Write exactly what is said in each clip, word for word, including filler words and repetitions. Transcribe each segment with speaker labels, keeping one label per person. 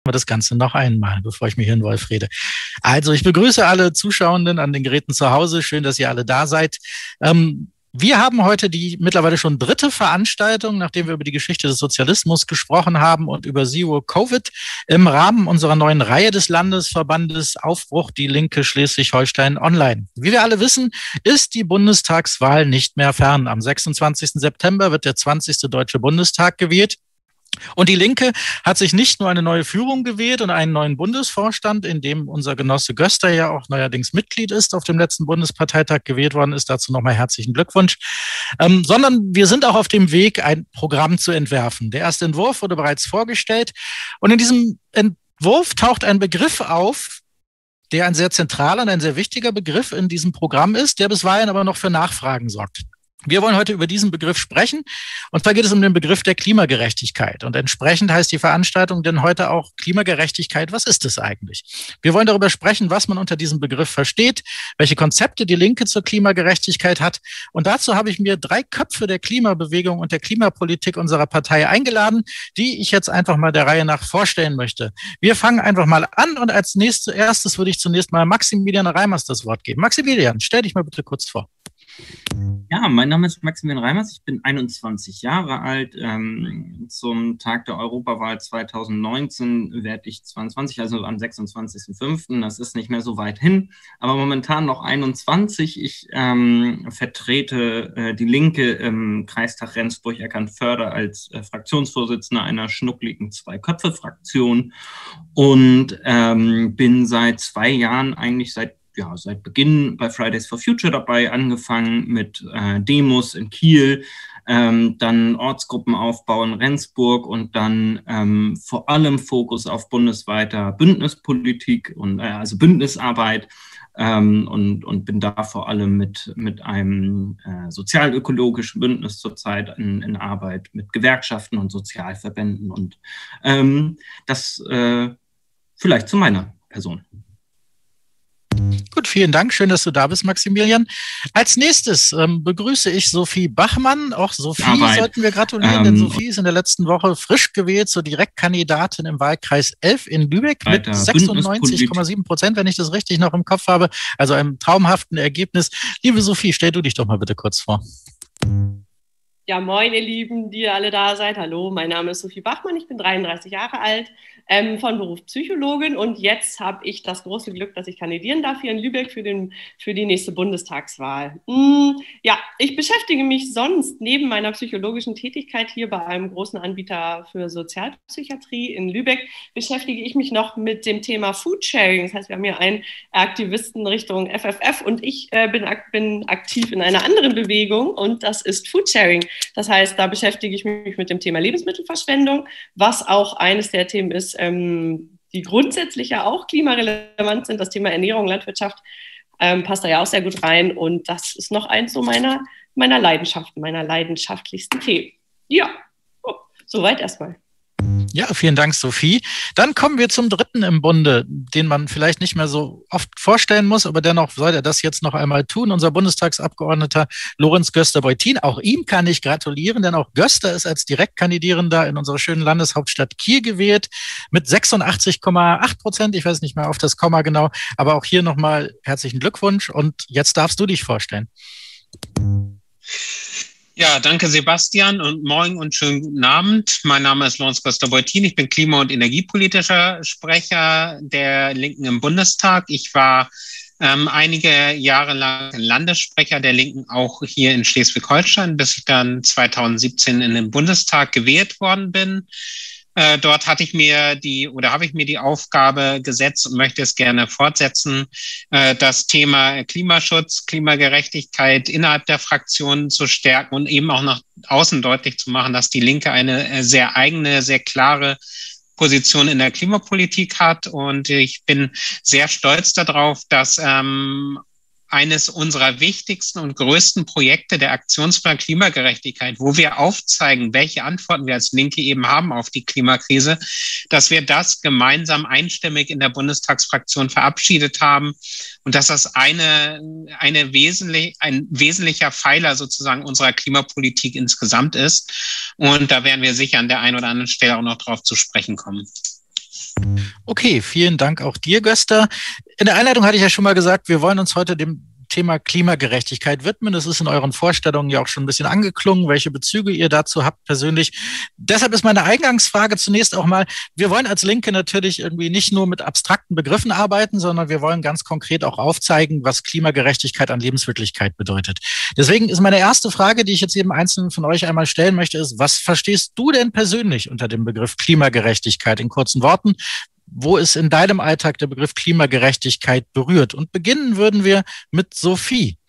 Speaker 1: wir das Ganze noch einmal, bevor ich mich hier in Wolf rede. Also ich begrüße alle Zuschauenden an den Geräten zu Hause. Schön, dass ihr alle da seid. Ähm, Wir haben heute die mittlerweile schon dritte Veranstaltung, nachdem wir über die Geschichte des Sozialismus gesprochen haben und über Zero Covid im Rahmen unserer neuen Reihe des Landesverbandes Aufbruch Die Linke Schleswig-Holstein online. Wie wir alle wissen, ist die Bundestagswahl nicht mehr fern. Am sechsundzwanzigsten September wird der zwanzigste Deutsche Bundestag gewählt. Und die Linke hat sich nicht nur eine neue Führung gewählt und einen neuen Bundesvorstand, in dem unser Genosse Göster ja auch neuerdings Mitglied ist, auf dem letzten Bundesparteitag gewählt worden ist. Dazu nochmal herzlichen Glückwunsch. Ähm, sondern wir sind auch auf dem Weg, ein Programm zu entwerfen. Der erste Entwurf wurde bereits vorgestellt. Und in diesem Entwurf taucht ein Begriff auf, der ein sehr zentraler und ein sehr wichtiger Begriff in diesem Programm ist, der bisweilen aber noch für Nachfragen sorgt. Wir wollen heute über diesen Begriff sprechen, und zwar geht es um den Begriff der Klimagerechtigkeit. Und entsprechend heißt die Veranstaltung denn heute auch Klimagerechtigkeit. Was ist es eigentlich? Wir wollen darüber sprechen, was man unter diesem Begriff versteht, welche Konzepte die Linke zur Klimagerechtigkeit hat. Und dazu habe ich mir drei Köpfe der Klimabewegung und der Klimapolitik unserer Partei eingeladen, die ich jetzt einfach mal der Reihe nach vorstellen möchte. Wir fangen einfach mal an, und als nächstes erstes würde ich zunächst mal Maximilian Reimers das Wort geben. Maximilian, stell dich mal bitte kurz vor.
Speaker 2: Ja, mein Name ist Maximilian Reimers, ich bin einundzwanzig Jahre alt. Ähm, zum Tag der Europawahl zweitausendneunzehn werde ich zweiundzwanzig, also am sechsundzwanzigsten fünften Das ist nicht mehr so weit hin, aber momentan noch einundzwanzig. Ich ähm, vertrete äh, die Linke im Kreistag Rendsburg-Eckernförde als äh, Fraktionsvorsitzender einer schnuckligen Zwei-Köpfe-Fraktion und ähm, bin seit zwei Jahren, eigentlich seit ja, seit Beginn bei Fridays for Future dabei, angefangen mit äh, Demos in Kiel, ähm, dann Ortsgruppenaufbau in Rendsburg und dann ähm, vor allem Fokus auf bundesweiter Bündnispolitik und äh, also Bündnisarbeit ähm, und, und bin da vor allem mit, mit einem äh, sozialökologischen Bündnis zurzeit in, in Arbeit mit Gewerkschaften und Sozialverbänden und ähm, das äh, vielleicht zu meiner Person.
Speaker 1: Gut, vielen Dank. Schön, dass du da bist, Maximilian. Als nächstes ähm, begrüße ich Sophie Bachmann. Auch Sophie Arbeit. sollten wir gratulieren, ähm, denn Sophie ist in der letzten Woche frisch gewählt zur Direktkandidatin im Wahlkreis elf in Lübeck mit sechsundneunzig Komma sieben Prozent, wenn ich das richtig noch im Kopf habe. Also einem traumhaften Ergebnis. Liebe Sophie, stell du dich doch mal bitte kurz vor.
Speaker 3: Ja, moin, ihr Lieben, die ihr alle da seid. Hallo, mein Name ist Sophie Bachmann, ich bin dreiunddreißig Jahre alt, ähm, von Beruf Psychologin, und jetzt habe ich das große Glück, dass ich kandidieren darf hier in Lübeck für, den, für die nächste Bundestagswahl. Mm, ja, ich beschäftige mich sonst neben meiner psychologischen Tätigkeit hier bei einem großen Anbieter für Sozialpsychiatrie in Lübeck, beschäftige ich mich noch mit dem Thema Foodsharing. Das heißt, wir haben hier einen Aktivisten Richtung F F F und ich äh, bin, bin aktiv in einer anderen Bewegung, und das ist Foodsharing. Das heißt, da beschäftige ich mich mit dem Thema Lebensmittelverschwendung, was auch eines der Themen ist, ähm, die grundsätzlich ja auch klimarelevant sind. Das Thema Ernährung, Landwirtschaft ähm, passt da ja auch sehr gut rein, und das ist noch eins so meiner, meiner Leidenschaften, meiner leidenschaftlichsten Themen. Ja, oh, soweit erstmal.
Speaker 1: Ja, vielen Dank, Sophie. Dann kommen wir zum dritten im Bunde, den man vielleicht nicht mehr so oft vorstellen muss, aber dennoch soll er das jetzt noch einmal tun. Unser Bundestagsabgeordneter Lorenz Göster-Beutin. Auch ihm kann ich gratulieren, denn auch Göster ist als Direktkandidierender in unserer schönen Landeshauptstadt Kiel gewählt mit sechsundachtzig Komma acht Prozent. Ich weiß nicht mehr auf das Komma genau, aber auch hier nochmal herzlichen Glückwunsch, und jetzt darfst du dich vorstellen.
Speaker 4: Ja, danke Sebastian, und moin und schönen guten Abend. Mein Name ist Lorenz Göster-Beutin, ich bin klima- und energiepolitischer Sprecher der Linken im Bundestag. Ich war ähm, einige Jahre lang Landessprecher der Linken auch hier in Schleswig-Holstein, bis ich dann zweitausendsiebzehn in den Bundestag gewählt worden bin. Äh, dort hatte ich mir die oder habe ich mir die Aufgabe gesetzt und möchte es gerne fortsetzen, äh, das Thema Klimaschutz, Klimagerechtigkeit innerhalb der Fraktionen zu stärken und eben auch nach außen deutlich zu machen, dass die Linke eine sehr eigene, sehr klare Position in der Klimapolitik hat. Und ich bin sehr stolz darauf, dass ähm, eines unserer wichtigsten und größten Projekte, der Aktionsplan Klimagerechtigkeit, wo wir aufzeigen, welche Antworten wir als Linke eben haben auf die Klimakrise, dass wir das gemeinsam einstimmig in der Bundestagsfraktion verabschiedet haben und dass das eine, eine wesentlich, ein wesentlicher Pfeiler sozusagen unserer Klimapolitik insgesamt ist. Und da werden wir sicher an der einen oder anderen Stelle auch noch drauf zu sprechen kommen.
Speaker 1: Okay, vielen Dank auch dir, Gösta. In der Einleitung hatte ich ja schon mal gesagt, wir wollen uns heute dem Thema Klimagerechtigkeit widmen. Das ist in euren Vorstellungen ja auch schon ein bisschen angeklungen, welche Bezüge ihr dazu habt persönlich. Deshalb ist meine Eingangsfrage zunächst auch mal, wir wollen als Linke natürlich irgendwie nicht nur mit abstrakten Begriffen arbeiten, sondern wir wollen ganz konkret auch aufzeigen, was Klimagerechtigkeit an Lebenswirklichkeit bedeutet. Deswegen ist meine erste Frage, die ich jetzt jedem Einzelnen von euch einmal stellen möchte, ist, was verstehst du denn persönlich unter dem Begriff Klimagerechtigkeit in kurzen Worten? Wo ist in deinem Alltag der Begriff Klimagerechtigkeit berührt? Und beginnen würden wir mit Sophie.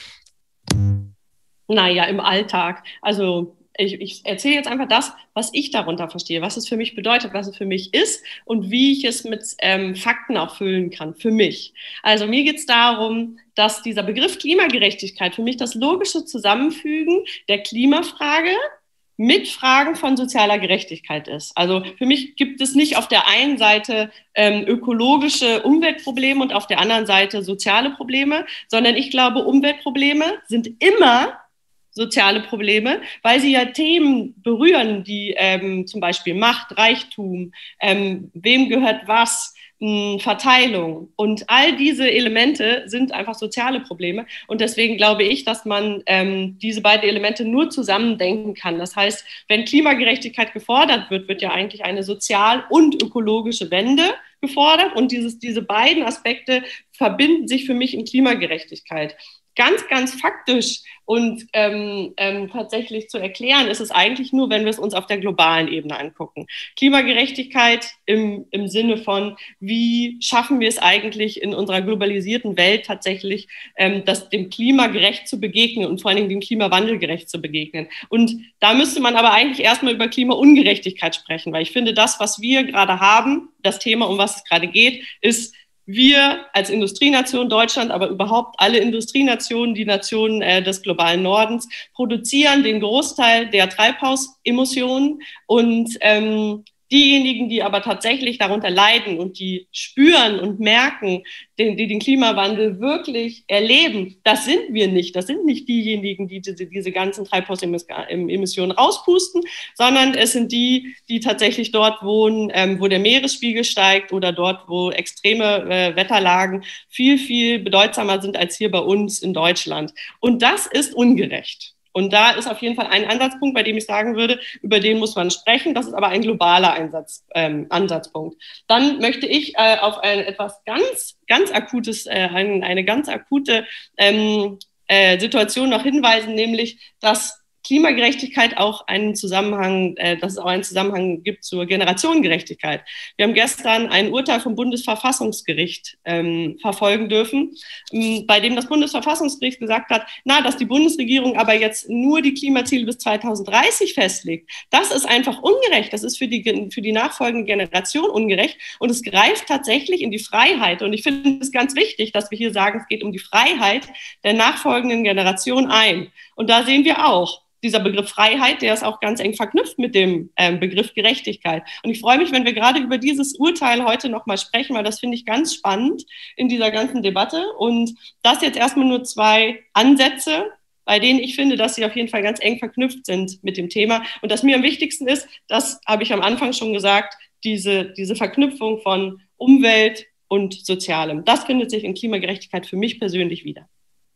Speaker 3: Naja, im Alltag. Also ich, ich erzähle jetzt einfach das, was ich darunter verstehe, was es für mich bedeutet, was es für mich ist und wie ich es mit ähm, Fakten auch füllen kann, für mich. Also mir geht es darum, dass dieser Begriff Klimagerechtigkeit für mich das logische Zusammenfügen der Klimafrage mit Fragen von sozialer Gerechtigkeit ist. Also für mich gibt es nicht auf der einen Seite ähm, ökologische Umweltprobleme und auf der anderen Seite soziale Probleme, sondern ich glaube, Umweltprobleme sind immer soziale Probleme, weil sie ja Themen berühren, die ähm, zum Beispiel Macht, Reichtum, ähm, wem gehört was, Verteilung. Und all diese Elemente sind einfach soziale Probleme. Und deswegen glaube ich, dass man ähm, diese beiden Elemente nur zusammen denken kann. Das heißt, wenn Klimagerechtigkeit gefordert wird, wird ja eigentlich eine sozial- und ökologische Wende gefordert. Und dieses, diese beiden Aspekte verbinden sich für mich in Klimagerechtigkeit. Ganz, ganz faktisch und ähm, ähm, tatsächlich zu erklären ist es eigentlich nur, wenn wir es uns auf der globalen Ebene angucken. Klimagerechtigkeit im, im Sinne von, wie schaffen wir es eigentlich in unserer globalisierten Welt tatsächlich, ähm, das, dem Klima gerecht zu begegnen und vor allen Dingen dem Klimawandel gerecht zu begegnen. Und da müsste man aber eigentlich erstmal über Klimaungerechtigkeit sprechen, weil ich finde, das, was wir gerade haben, das Thema, um was es gerade geht, ist, wir als Industrienation Deutschland, aber überhaupt alle Industrienationen, die Nationen äh, des globalen Nordens, produzieren den Großteil der Treibhausemissionen und ähm, diejenigen, die aber tatsächlich darunter leiden und die spüren und merken, den, die den Klimawandel wirklich erleben, das sind wir nicht. Das sind nicht diejenigen, die diese, diese ganzen Treibhausemissionen rauspusten, sondern es sind die, die tatsächlich dort wohnen, ähm, wo der Meeresspiegel steigt oder dort, wo extreme äh, Wetterlagen viel, viel bedeutsamer sind als hier bei uns in Deutschland. Und das ist ungerecht. Und da ist auf jeden Fall ein Ansatzpunkt, bei dem ich sagen würde, über den muss man sprechen. Das ist aber ein globaler Einsatz, ähm, Ansatzpunkt. Dann möchte ich äh, auf ein etwas ganz, ganz akutes, äh, ein, eine ganz akute ähm, äh, Situation noch hinweisen, nämlich, dass Klimagerechtigkeit auch einen Zusammenhang, äh, dass es auch einen Zusammenhang gibt zur Generationengerechtigkeit. Wir haben gestern ein Urteil vom Bundesverfassungsgericht ähm, verfolgen dürfen, ähm, bei dem das Bundesverfassungsgericht gesagt hat, na, dass die Bundesregierung aber jetzt nur die Klimaziele bis zweitausenddreißig festlegt, das ist einfach ungerecht. Das ist für die, für die nachfolgende Generation ungerecht und es greift tatsächlich in die Freiheit. Und ich finde es ganz wichtig, dass wir hier sagen, es geht um die Freiheit der nachfolgenden Generation ein. Und da sehen wir auch, dieser Begriff Freiheit, der ist auch ganz eng verknüpft mit dem ähm, Begriff Gerechtigkeit. Und ich freue mich, wenn wir gerade über dieses Urteil heute nochmal sprechen, weil das finde ich ganz spannend in dieser ganzen Debatte. Und das jetzt erstmal nur zwei Ansätze, bei denen ich finde, dass sie auf jeden Fall ganz eng verknüpft sind mit dem Thema. Und das mir am wichtigsten ist, das habe ich am Anfang schon gesagt, diese, diese Verknüpfung von Umwelt und Sozialem. Das findet sich in Klimagerechtigkeit für mich persönlich wieder.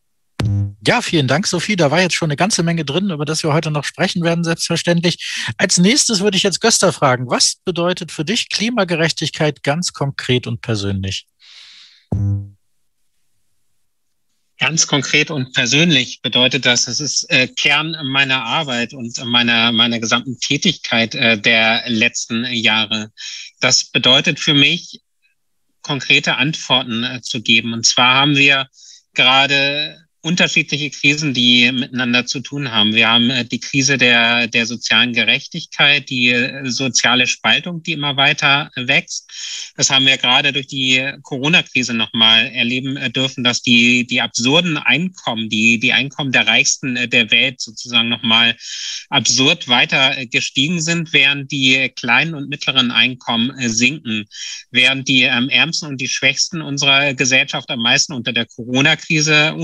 Speaker 1: Ja, vielen Dank, Sophie. Da war jetzt schon eine ganze Menge drin, über das wir heute noch sprechen werden, selbstverständlich. Als nächstes würde ich jetzt Gösta fragen, was bedeutet für dich Klimagerechtigkeit ganz konkret und persönlich?
Speaker 4: Ganz konkret und persönlich bedeutet das, es ist äh, Kern meiner Arbeit und meiner, meiner gesamten Tätigkeit äh, der letzten Jahre. Das bedeutet für mich, konkrete Antworten äh, zu geben. Und zwar haben wir gerade unterschiedliche Krisen, die miteinander zu tun haben. Wir haben die Krise der, der sozialen Gerechtigkeit, die soziale Spaltung, die immer weiter wächst. Das haben wir gerade durch die Corona-Krise nochmal erleben dürfen, dass die, die absurden Einkommen, die, die Einkommen der Reichsten der Welt sozusagen nochmal absurd weiter gestiegen sind, während die kleinen und mittleren Einkommen sinken, während die ähm, Ärmsten und die Schwächsten unserer Gesellschaft am meisten unter der Corona-Krise und ähm,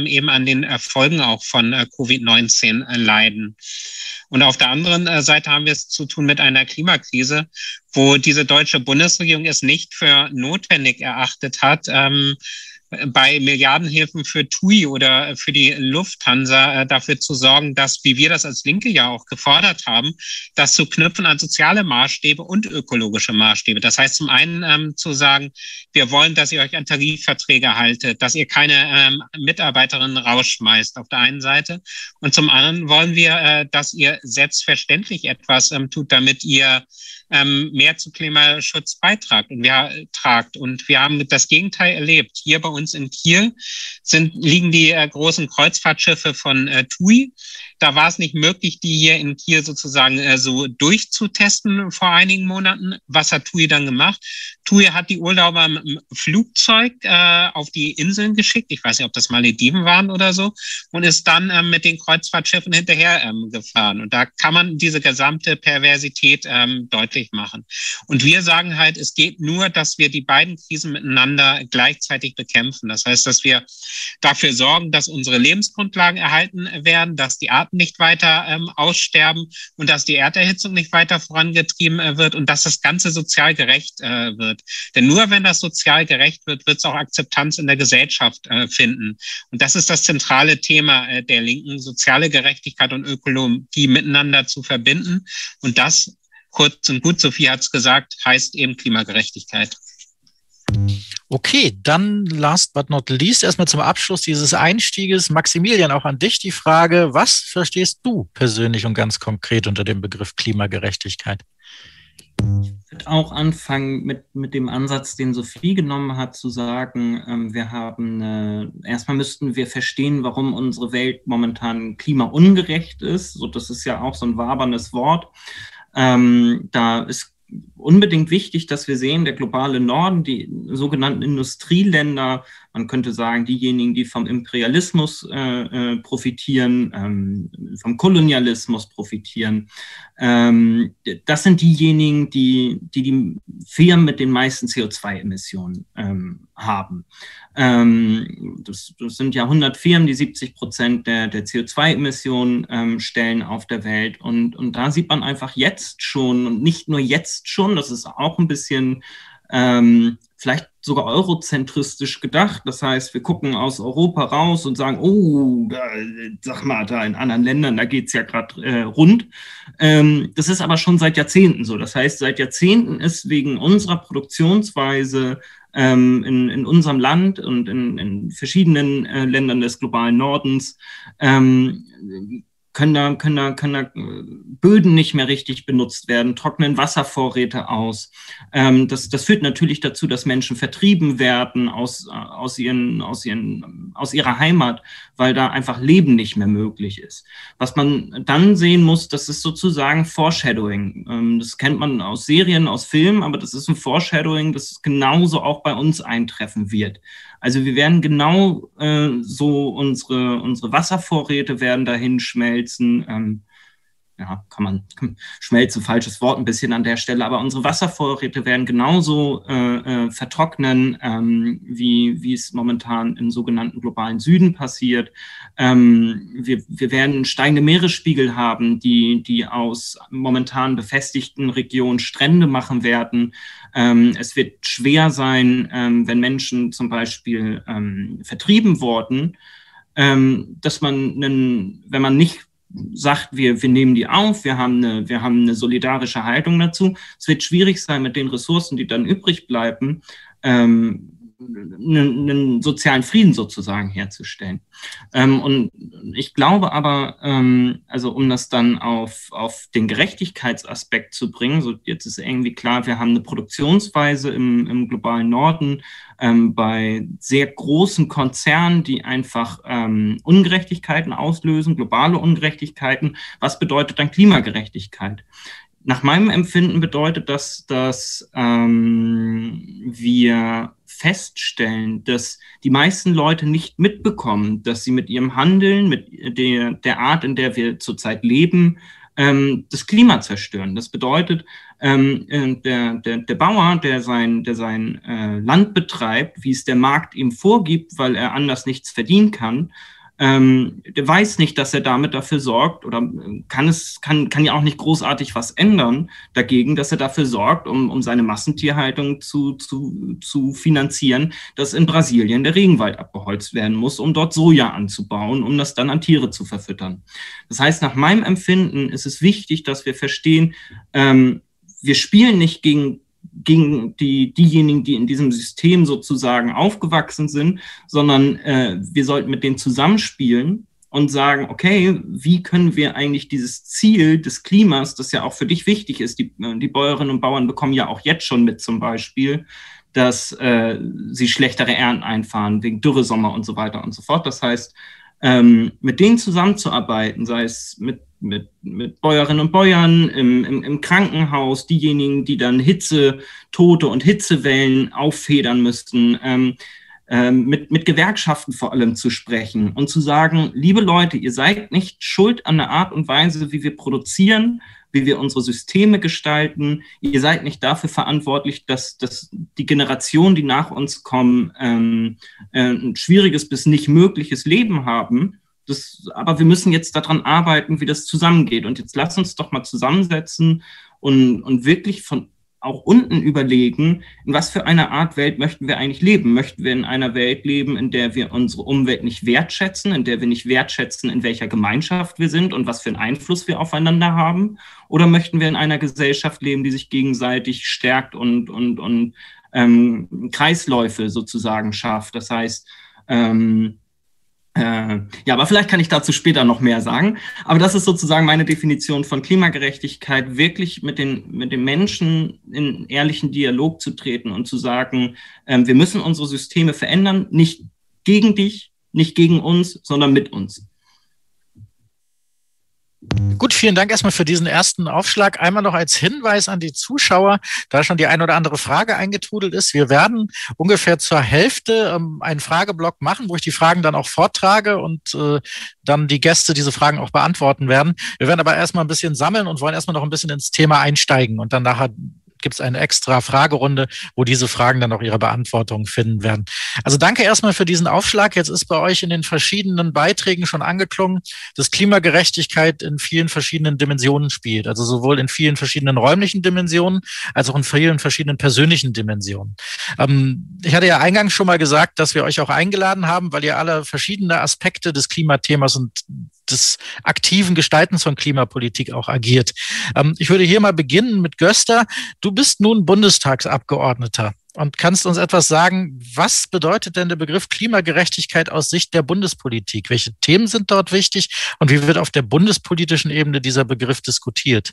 Speaker 4: ähm, eben an den Folgen auch von äh, Covid neunzehn äh, leiden. Und auf der anderen äh, Seite haben wir es zu tun mit einer Klimakrise, wo diese deutsche Bundesregierung es nicht für notwendig erachtet hat, ähm, bei Milliardenhilfen für T U I oder für die Lufthansa äh, dafür zu sorgen, dass, wie wir das als Linke ja auch gefordert haben, das zu knüpfen an soziale Maßstäbe und ökologische Maßstäbe. Das heißt zum einen ähm, zu sagen, wir wollen, dass ihr euch an Tarifverträge haltet, dass ihr keine ähm, Mitarbeiterinnen rausschmeißt auf der einen Seite. Und zum anderen wollen wir, äh, dass ihr selbstverständlich etwas ähm, tut, damit ihr ähm, mehr zu Klimaschutz beitragt und wir äh, tragt. Und wir haben das Gegenteil erlebt. Hier bei uns in Kiel sind, liegen die äh, großen Kreuzfahrtschiffe von äh, T U I. Da war es nicht möglich, die hier in Kiel sozusagen äh, so durchzutesten vor einigen Monaten. Was hat T U I dann gemacht? T U I hat die Urlauber mit dem Flugzeug äh, auf die Inseln geschickt. Ich weiß nicht, ob das Malediven waren oder so. Und ist dann ähm, mit den Kreuzfahrtschiffen hinterher ähm, gefahren. Und da kann man diese gesamte Perversität ähm, deutlich machen. Und wir sagen halt, es geht nur, dass wir die beiden Krisen miteinander gleichzeitig bekämpfen. Das heißt, dass wir dafür sorgen, dass unsere Lebensgrundlagen erhalten werden, dass die Arten nicht weiter ähm, aussterben und dass die Erderhitzung nicht weiter vorangetrieben äh, wird und dass das Ganze sozial gerecht äh, wird. Denn nur wenn das sozial gerecht wird, wird es auch Akzeptanz in der Gesellschaft äh, finden. Und das ist das zentrale Thema äh, der Linken, soziale Gerechtigkeit und Ökologie miteinander zu verbinden. Und das, kurz und gut, Sophie hat es gesagt, heißt eben Klimagerechtigkeit.
Speaker 1: Okay, dann last but not least erstmal zum Abschluss dieses Einstieges. Maximilian, auch an dich die Frage, was verstehst du persönlich und ganz konkret unter dem Begriff Klimagerechtigkeit?
Speaker 2: Ich würde auch anfangen mit, mit dem Ansatz, den Sophie genommen hat, zu sagen, ähm, wir haben, äh, erstmal müssten wir verstehen, warum unsere Welt momentan klimaungerecht ist. So, das ist ja auch so ein waberndes Wort. Ähm, da ist unbedingt wichtig, dass wir sehen, der globale Norden, die sogenannten Industrieländer, man könnte sagen, diejenigen, die vom Imperialismus äh, äh, profitieren, ähm, vom Kolonialismus profitieren, ähm, das sind diejenigen, die, die die Firmen mit den meisten C O zwei Emissionen ähm, haben. Ähm, das, das sind ja hundert Firmen, die siebzig Prozent der, der C O zwei Emissionen ähm, stellen auf der Welt. Und, und da sieht man einfach jetzt schon, und nicht nur jetzt schon, das ist auch ein bisschen ähm, vielleicht sogar eurozentristisch gedacht. Das heißt, wir gucken aus Europa raus und sagen, oh, da, sag mal, da in anderen Ländern, da geht's ja gerade äh, rund. Ähm, das ist aber schon seit Jahrzehnten so. Das heißt, seit Jahrzehnten ist wegen unserer Produktionsweise ähm, in, in unserem Land und in, in verschiedenen äh, Ländern des globalen Nordens ähm, können da, können da, können da Böden nicht mehr richtig benutzt werden, trocknen Wasservorräte aus. Ähm, das, das führt natürlich dazu, dass Menschen vertrieben werden aus, aus, ihren, aus, ihren, aus ihrer Heimat, weil da einfach Leben nicht mehr möglich ist. Was man dann sehen muss, das ist sozusagen Foreshadowing. Ähm, das kennt man aus Serien, aus Filmen, aber das ist ein Foreshadowing, das genauso auch bei uns eintreffen wird. Also wir werden genau äh, so, unsere, unsere Wasservorräte werden dahin schmelzen. Ähm, ja, kann man, schmelzen, falsches Wort ein bisschen an der Stelle, aber unsere Wasservorräte werden genauso äh, äh, vertrocknen, ähm, wie, wie es momentan im sogenannten globalen Süden passiert. Ähm, wir, wir werden steigende Meeresspiegel haben, die, die aus momentan befestigten Regionen Strände machen werden. Ähm, es wird schwer sein, ähm, wenn Menschen zum Beispiel ähm, vertrieben wurden, ähm, dass man, einen, wenn man nicht sagt, wir, wir nehmen die auf, wir haben, eine, wir haben eine solidarische Haltung dazu. Es wird schwierig sein, mit den Ressourcen, die dann übrig bleiben, ähm, einen, einen sozialen Frieden sozusagen herzustellen. Ähm, und ich glaube aber, ähm, also um das dann auf, auf den Gerechtigkeitsaspekt zu bringen, so jetzt ist irgendwie klar, wir haben eine Produktionsweise im, im globalen Norden ähm, bei sehr großen Konzernen, die einfach ähm, Ungerechtigkeiten auslösen, globale Ungerechtigkeiten. Was bedeutet dann Klimagerechtigkeit? Nach meinem Empfinden bedeutet das, dass ähm, wir feststellen, dass die meisten Leute nicht mitbekommen, dass sie mit ihrem Handeln, mit der, der Art, in der wir zurzeit leben, ähm, das Klima zerstören. Das bedeutet, ähm, der, der, der Bauer, der sein, der sein äh, Land betreibt, wie es der Markt ihm vorgibt, weil er anders nichts verdienen kann, ähm, der weiß nicht, dass er damit dafür sorgt oder kann es kann kann ja auch nicht großartig was ändern dagegen, dass er dafür sorgt, um um seine Massentierhaltung zu zu zu finanzieren, dass in Brasilien der Regenwald abgeholzt werden muss, um dort Soja anzubauen, um das dann an Tiere zu verfüttern. Das heißt, nach meinem Empfinden ist es wichtig, dass wir verstehen, ähm, wir spielen nicht gegen gegen die, diejenigen, die in diesem System sozusagen aufgewachsen sind, sondern äh, wir sollten mit denen zusammenspielen und sagen, okay, wie können wir eigentlich dieses Ziel des Klimas, das ja auch für dich wichtig ist, die, die Bäuerinnen und Bauern bekommen ja auch jetzt schon mit zum Beispiel, dass äh, sie schlechtere Ernten einfahren, wegen Dürresommer und so weiter und so fort. Das heißt, ähm, mit denen zusammenzuarbeiten, sei es mit Mit, mit Bäuerinnen und Bäuern im, im, im Krankenhaus, diejenigen, die dann Hitzetote und Hitzewellen auffedern müssten, ähm, ähm, mit, mit Gewerkschaften vor allem zu sprechen und zu sagen, liebe Leute, ihr seid nicht schuld an der Art und Weise, wie wir produzieren, wie wir unsere Systeme gestalten. Ihr seid nicht dafür verantwortlich, dass, dass die Generationen, die nach uns kommen, ähm, äh, ein schwieriges bis nicht mögliches Leben haben. Das, aber wir müssen jetzt daran arbeiten, wie das zusammengeht. Und jetzt lass uns doch mal zusammensetzen und, und wirklich von auch unten überlegen, in was für einer Art Welt möchten wir eigentlich leben? Möchten wir in einer Welt leben, in der wir unsere Umwelt nicht wertschätzen, in der wir nicht wertschätzen, in welcher Gemeinschaft wir sind und was für einen Einfluss wir aufeinander haben? Oder möchten wir in einer Gesellschaft leben, die sich gegenseitig stärkt und, und, und ähm, Kreisläufe sozusagen schafft? Das heißt, ähm, Äh, ja, aber vielleicht kann ich dazu später noch mehr sagen. Aber das ist sozusagen meine Definition von Klimagerechtigkeit, wirklich mit den, mit den Menschen in ehrlichen Dialog zu treten und zu sagen, ähm, wir müssen unsere Systeme verändern, nicht gegen dich, nicht gegen uns, sondern mit uns.
Speaker 1: Gut, vielen Dank erstmal für diesen ersten Aufschlag. Einmal noch als Hinweis an die Zuschauer, da schon die ein oder andere Frage eingetrudelt ist. Wir werden ungefähr zur Hälfte ähm, einen Frageblock machen, wo ich die Fragen dann auch vortrage und äh, dann die Gäste diese Fragen auch beantworten werden. Wir werden aber erstmal ein bisschen sammeln und wollen erstmal noch ein bisschen ins Thema einsteigen und dann nachher gibt es eine extra Fragerunde, wo diese Fragen dann auch ihre Beantwortung finden werden. Also danke erstmal für diesen Aufschlag. Jetzt ist bei euch in den verschiedenen Beiträgen schon angeklungen, dass Klimagerechtigkeit in vielen verschiedenen Dimensionen spielt. Also sowohl in vielen verschiedenen räumlichen Dimensionen als auch in vielen verschiedenen persönlichen Dimensionen. Ähm, ich hatte ja eingangs schon mal gesagt, dass wir euch auch eingeladen haben, weil ihr alle verschiedene Aspekte des Klimathemas und des aktiven Gestaltens von Klimapolitik auch agiert. Ähm, ich würde hier mal beginnen mit Gösta. Du bist nun Bundestagsabgeordneter und kannst uns etwas sagen, was bedeutet denn der Begriff Klimagerechtigkeit aus Sicht der Bundespolitik? Welche Themen sind dort wichtig und wie wird auf der bundespolitischen Ebene dieser Begriff diskutiert?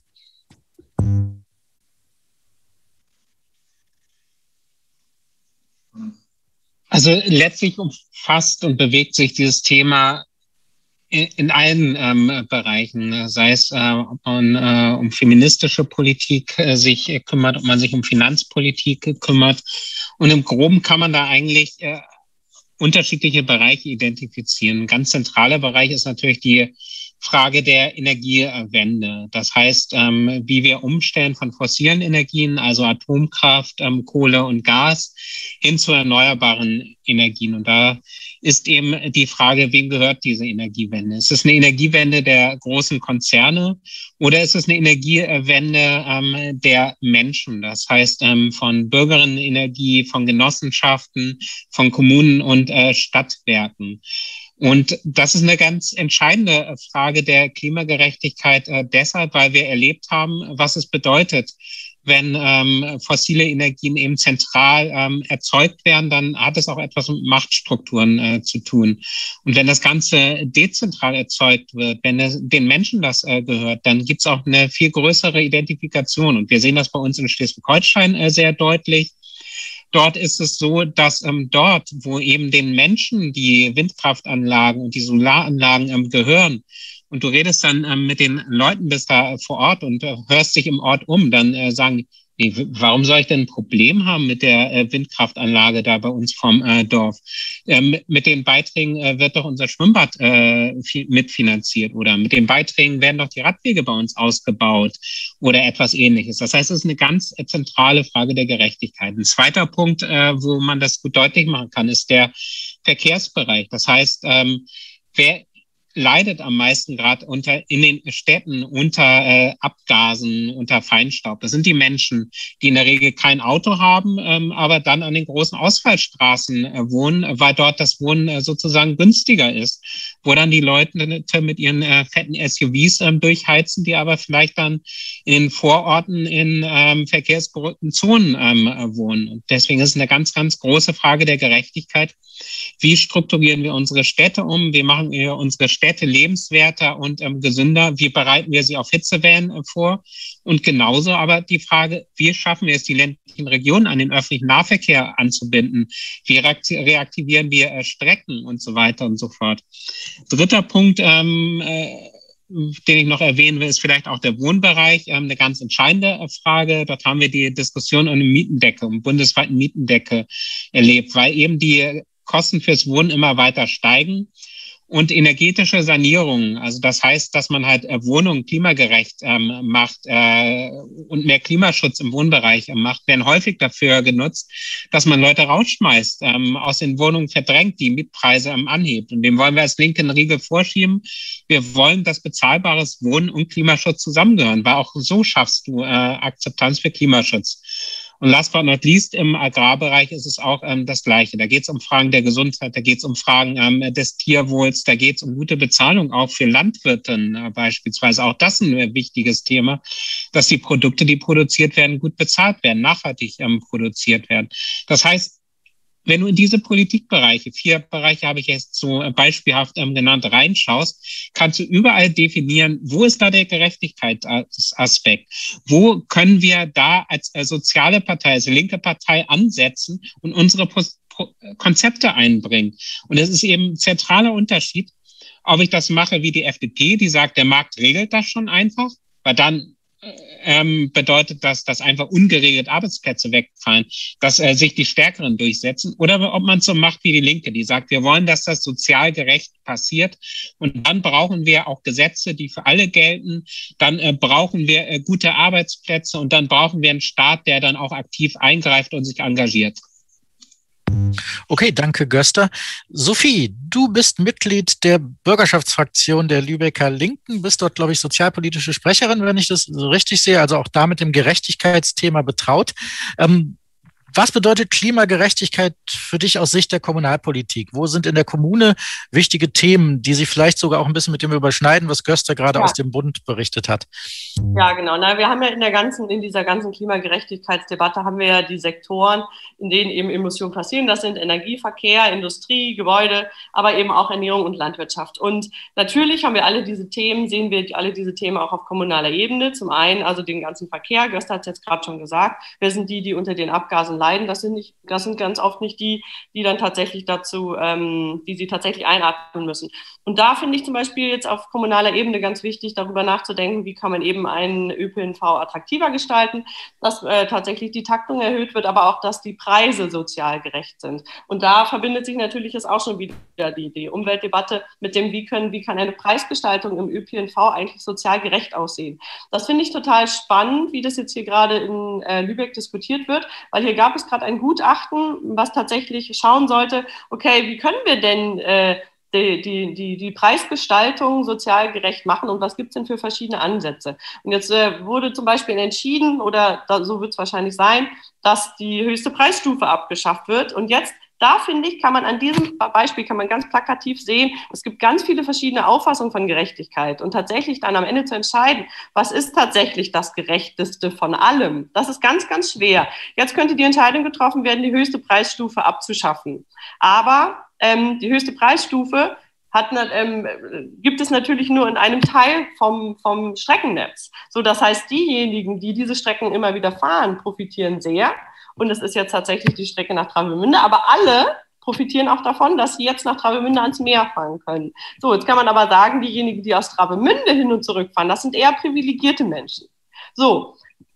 Speaker 4: Also letztlich umfasst und bewegt sich dieses Thema in allen ähm, Bereichen, sei es, äh, ob man äh, um feministische Politik äh, sich äh, kümmert, ob man sich um Finanzpolitik äh, kümmert. Und im Groben kann man da eigentlich äh, unterschiedliche Bereiche identifizieren. Ein ganz zentraler Bereich ist natürlich die Frage der Energiewende. Das heißt, ähm, wie wir umstellen von fossilen Energien, also Atomkraft, ähm, Kohle und Gas, hin zu erneuerbaren Energien. Und da ist eben die Frage, wem gehört diese Energiewende? Ist es eine Energiewende der großen Konzerne oder ist es eine Energiewende ähm, der Menschen? Das heißt, ähm, von Bürgerinnenenergie, von Genossenschaften, von Kommunen und äh, Stadtwerken. Und das ist eine ganz entscheidende Frage der Klimagerechtigkeit äh, deshalb, weil wir erlebt haben, was es bedeutet, wenn ähm, fossile Energien eben zentral ähm, erzeugt werden, dann hat es auch etwas mit Machtstrukturen äh, zu tun. Und wenn das Ganze dezentral erzeugt wird, wenn es den Menschen das äh, gehört, dann gibt es auch eine viel größere Identifikation. Und wir sehen das bei uns in Schleswig-Holstein äh, sehr deutlich. Dort ist es so, dass ähm, dort, wo eben den Menschen die Windkraftanlagen und die Solaranlagen ähm, gehören, und du redest dann ähm, mit den Leuten, bist da vor Ort und äh, hörst dich im Ort um, dann äh, sagen die, nee, warum soll ich denn ein Problem haben mit der äh, Windkraftanlage da bei uns vom äh, Dorf? Ähm, mit den Beiträgen äh, wird doch unser Schwimmbad äh, mitfinanziert oder mit den Beiträgen werden doch die Radwege bei uns ausgebaut oder etwas Ähnliches. Das heißt, es ist eine ganz äh, zentrale Frage der Gerechtigkeit. Ein zweiter Punkt, äh, wo man das gut deutlich machen kann, ist der Verkehrsbereich. Das heißt, ähm, wer leidet am meisten gerade unter in den Städten unter äh, Abgasen, unter Feinstaub? Das sind die Menschen, die in der Regel kein Auto haben, ähm, aber dann an den großen Ausfallstraßen äh, wohnen, weil dort das Wohnen äh, sozusagen günstiger ist, wo dann die Leute mit ihren äh, fetten S U Vs ähm, durchheizen, die aber vielleicht dann in Vororten in ähm, verkehrsberuhigten Zonen ähm, wohnen. Und deswegen ist es eine ganz, ganz große Frage der Gerechtigkeit. Wie strukturieren wir unsere Städte um? Wie machen wir unsere Städte lebenswerter und ähm, gesünder? Wie bereiten wir sie auf Hitzewellen äh, vor? Und genauso aber die Frage, wie schaffen wir es, die ländlichen Regionen an den öffentlichen Nahverkehr anzubinden? Wie reaktivieren wir äh, Strecken und so weiter und so fort? Dritter Punkt, ähm, äh, den ich noch erwähnen will, ist vielleicht auch der Wohnbereich, ähm, eine ganz entscheidende Frage. Dort haben wir die Diskussion um eine Mietendecke, um bundesweiten Mietendecke erlebt, weil eben die Kosten fürs Wohnen immer weiter steigen und energetische Sanierung, also das heißt, dass man halt Wohnungen klimagerecht ähm, macht äh, und mehr Klimaschutz im Wohnbereich äh, macht, werden häufig dafür genutzt, dass man Leute rausschmeißt, ähm, aus den Wohnungen verdrängt, die Mietpreise ähm, anhebt. Und dem wollen wir als linken Riegel vorschieben. Wir wollen, dass bezahlbares Wohnen und Klimaschutz zusammengehören, weil auch so schaffst du äh, Akzeptanz für Klimaschutz. Und last but not least, im Agrarbereich ist es auch ähm, das Gleiche. Da geht es um Fragen der Gesundheit, da geht es um Fragen ähm, des Tierwohls, da geht es um gute Bezahlung auch für Landwirten äh, beispielsweise. Auch das ist ein äh, wichtiges Thema, dass die Produkte, die produziert werden, gut bezahlt werden, nachhaltig ähm, produziert werden. Das heißt, wenn du in diese Politikbereiche, vier Bereiche habe ich jetzt so beispielhaft ähm, genannt, reinschaust, kannst du überall definieren, wo ist da der Gerechtigkeitsaspekt? Wo können wir da als äh, soziale Partei, als linke Partei ansetzen und unsere Pos- Pro- Konzepte einbringen? Und es ist eben ein zentraler Unterschied, ob ich das mache wie die F D P, die sagt, der Markt regelt das schon einfach, weil dann Ähm, bedeutet das, dass einfach ungeregelt Arbeitsplätze wegfallen, dass äh, sich die Stärkeren durchsetzen, oder ob man so macht wie die Linke, die sagt, wir wollen, dass das sozial gerecht passiert, und dann brauchen wir auch Gesetze, die für alle gelten, dann äh, brauchen wir äh, gute Arbeitsplätze, und dann brauchen wir einen Staat, der dann auch aktiv eingreift und sich engagiert.
Speaker 1: Okay, danke, Göster. Sophie, du bist Mitglied der Bürgerschaftsfraktion der Lübecker Linken, bist dort, glaube ich, sozialpolitische Sprecherin, wenn ich das so richtig sehe, also auch da mit dem Gerechtigkeitsthema betraut. Ähm, Was bedeutet Klimagerechtigkeit für dich aus Sicht der Kommunalpolitik? Wo sind in der Kommune wichtige Themen, die sich vielleicht sogar auch ein bisschen mit dem überschneiden, was Göster gerade ja. aus dem Bund berichtet hat?
Speaker 3: Ja, genau. Na, wir haben ja in der ganzen, in dieser ganzen Klimagerechtigkeitsdebatte haben wir ja die Sektoren, in denen eben Emissionen passieren. Das sind Energie, Verkehr, Industrie, Gebäude, aber eben auch Ernährung und Landwirtschaft. Und natürlich haben wir alle diese Themen, sehen wir alle diese Themen auch auf kommunaler Ebene. Zum einen also den ganzen Verkehr. Göster hat es jetzt gerade schon gesagt. Wer sind die, die unter den Abgasen leiden? Das sind nicht, das sind ganz oft nicht die, die dann tatsächlich dazu, ähm, die sie tatsächlich einatmen müssen. Und da finde ich zum Beispiel jetzt auf kommunaler Ebene ganz wichtig, darüber nachzudenken, wie kann man eben einen Ö P N V attraktiver gestalten, dass äh, tatsächlich die Taktung erhöht wird, aber auch, dass die Preise sozial gerecht sind. Und da verbindet sich natürlich jetzt auch schon wieder die, die Umweltdebatte mit dem, wie können, wie kann eine Preisgestaltung im Ö P N V eigentlich sozial gerecht aussehen. Das finde ich total spannend, wie das jetzt hier gerade in äh, Lübeck diskutiert wird, weil hier gab es gerade ein Gutachten, was tatsächlich schauen sollte, okay, wie können wir denn äh, Die, die, die, die Preisgestaltung sozial gerecht machen und was gibt es denn für verschiedene Ansätze? Und jetzt äh, wurde zum Beispiel entschieden, oder da, so wird es wahrscheinlich sein, dass die höchste Preisstufe abgeschafft wird. Und jetzt, da finde ich, kann man an diesem Beispiel kann man ganz plakativ sehen, es gibt ganz viele verschiedene Auffassungen von Gerechtigkeit. Und tatsächlich dann am Ende zu entscheiden, was ist tatsächlich das Gerechteste von allem, das ist ganz, ganz schwer. Jetzt könnte die Entscheidung getroffen werden, die höchste Preisstufe abzuschaffen. Aber ähm, die höchste Preisstufe hat, ähm, gibt es natürlich nur in einem Teil vom, vom Streckennetz. So, das heißt, diejenigen, die diese Strecken immer wieder fahren, profitieren sehr. Und es ist jetzt tatsächlich die Strecke nach Travemünde, aber alle profitieren auch davon, dass sie jetzt nach Travemünde ans Meer fahren können. So, jetzt kann man aber sagen, diejenigen, die aus Travemünde hin und zurück fahren, das sind eher privilegierte Menschen. So,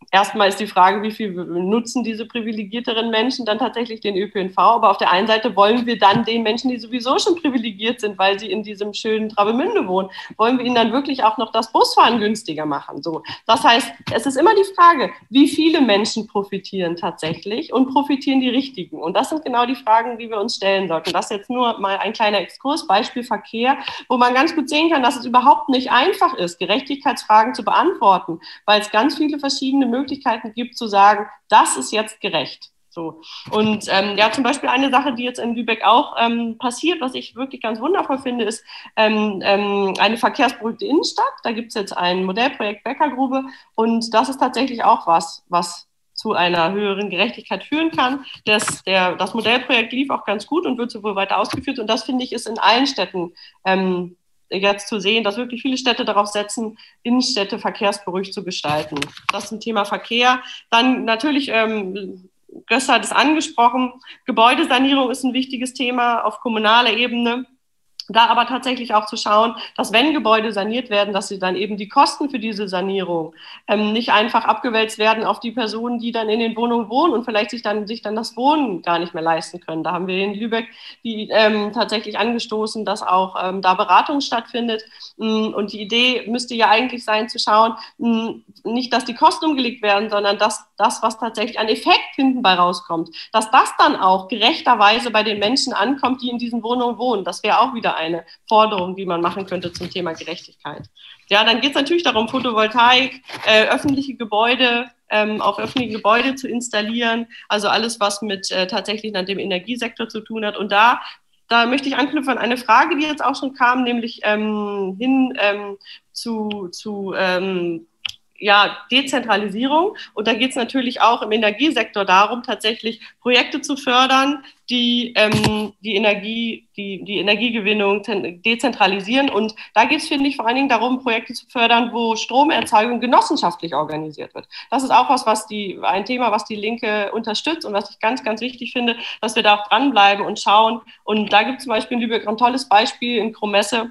Speaker 3: erstmal ist die Frage, wie viel nutzen diese privilegierteren Menschen dann tatsächlich den Ö P N V? Aber auf der einen Seite wollen wir dann den Menschen, die sowieso schon privilegiert sind, weil sie in diesem schönen Travemünde wohnen, wollen wir ihnen dann wirklich auch noch das Busfahren günstiger machen. So. Das heißt, es ist immer die Frage, wie viele Menschen profitieren tatsächlich und profitieren die Richtigen? Und das sind genau die Fragen, die wir uns stellen sollten. Das ist jetzt nur mal ein kleiner Exkurs, Beispiel Verkehr, wo man ganz gut sehen kann, dass es überhaupt nicht einfach ist, Gerechtigkeitsfragen zu beantworten, weil es ganz viele verschiedene Möglichkeiten Möglichkeiten gibt, zu sagen, das ist jetzt gerecht. So. Und ähm, ja, zum Beispiel eine Sache, die jetzt in Lübeck auch ähm, passiert, was ich wirklich ganz wundervoll finde, ist ähm, ähm, eine verkehrsberuhigte Innenstadt. Da gibt es jetzt ein Modellprojekt Bäckergrube und das ist tatsächlich auch was, was zu einer höheren Gerechtigkeit führen kann. Das, der, das Modellprojekt lief auch ganz gut und wird sowohl weiter ausgeführt und das, finde ich, ist in allen Städten ähm, jetzt zu sehen, dass wirklich viele Städte darauf setzen, Innenstädte verkehrsberuhigt zu gestalten. Das ist ein Thema Verkehr. Dann natürlich, ähm, Gösta hat es angesprochen, Gebäudesanierung ist ein wichtiges Thema auf kommunaler Ebene. Da aber tatsächlich auch zu schauen, dass wenn Gebäude saniert werden, dass sie dann eben die Kosten für diese Sanierung ähm, nicht einfach abgewälzt werden auf die Personen, die dann in den Wohnungen wohnen und vielleicht sich dann, sich dann das Wohnen gar nicht mehr leisten können. Da haben wir in Lübeck die, ähm, tatsächlich angestoßen, dass auch ähm, da Beratung stattfindet. Und die Idee müsste ja eigentlich sein, zu schauen, nicht, dass die Kosten umgelegt werden, sondern dass das, was tatsächlich an Effekt hinten bei rauskommt, dass das dann auch gerechterweise bei den Menschen ankommt, die in diesen Wohnungen wohnen. Das wäre auch wieder eine Forderung, die man machen könnte zum Thema Gerechtigkeit. Ja, dann geht es natürlich darum, Photovoltaik, äh, öffentliche Gebäude, ähm, auf öffentliche Gebäude zu installieren, also alles, was mit äh, tatsächlich dann dem Energiesektor zu tun hat. Und da Da möchte ich anknüpfen an eine Frage, die jetzt auch schon kam, nämlich ähm, hin ähm, zu, zu ähm, ja, Dezentralisierung. Und da geht es natürlich auch im Energiesektor darum, tatsächlich Projekte zu fördern, die ähm, die Energie, die, die Energiegewinnung dezentralisieren. Und da geht es, finde ich, vor allen Dingen darum, Projekte zu fördern, wo Stromerzeugung genossenschaftlich organisiert wird. Das ist auch was, was die, ein Thema, was die Linke unterstützt und was ich ganz, ganz wichtig finde, dass wir da auch dranbleiben und schauen. Und da gibt es zum Beispiel in Lübeck ein tolles Beispiel in Kromesse.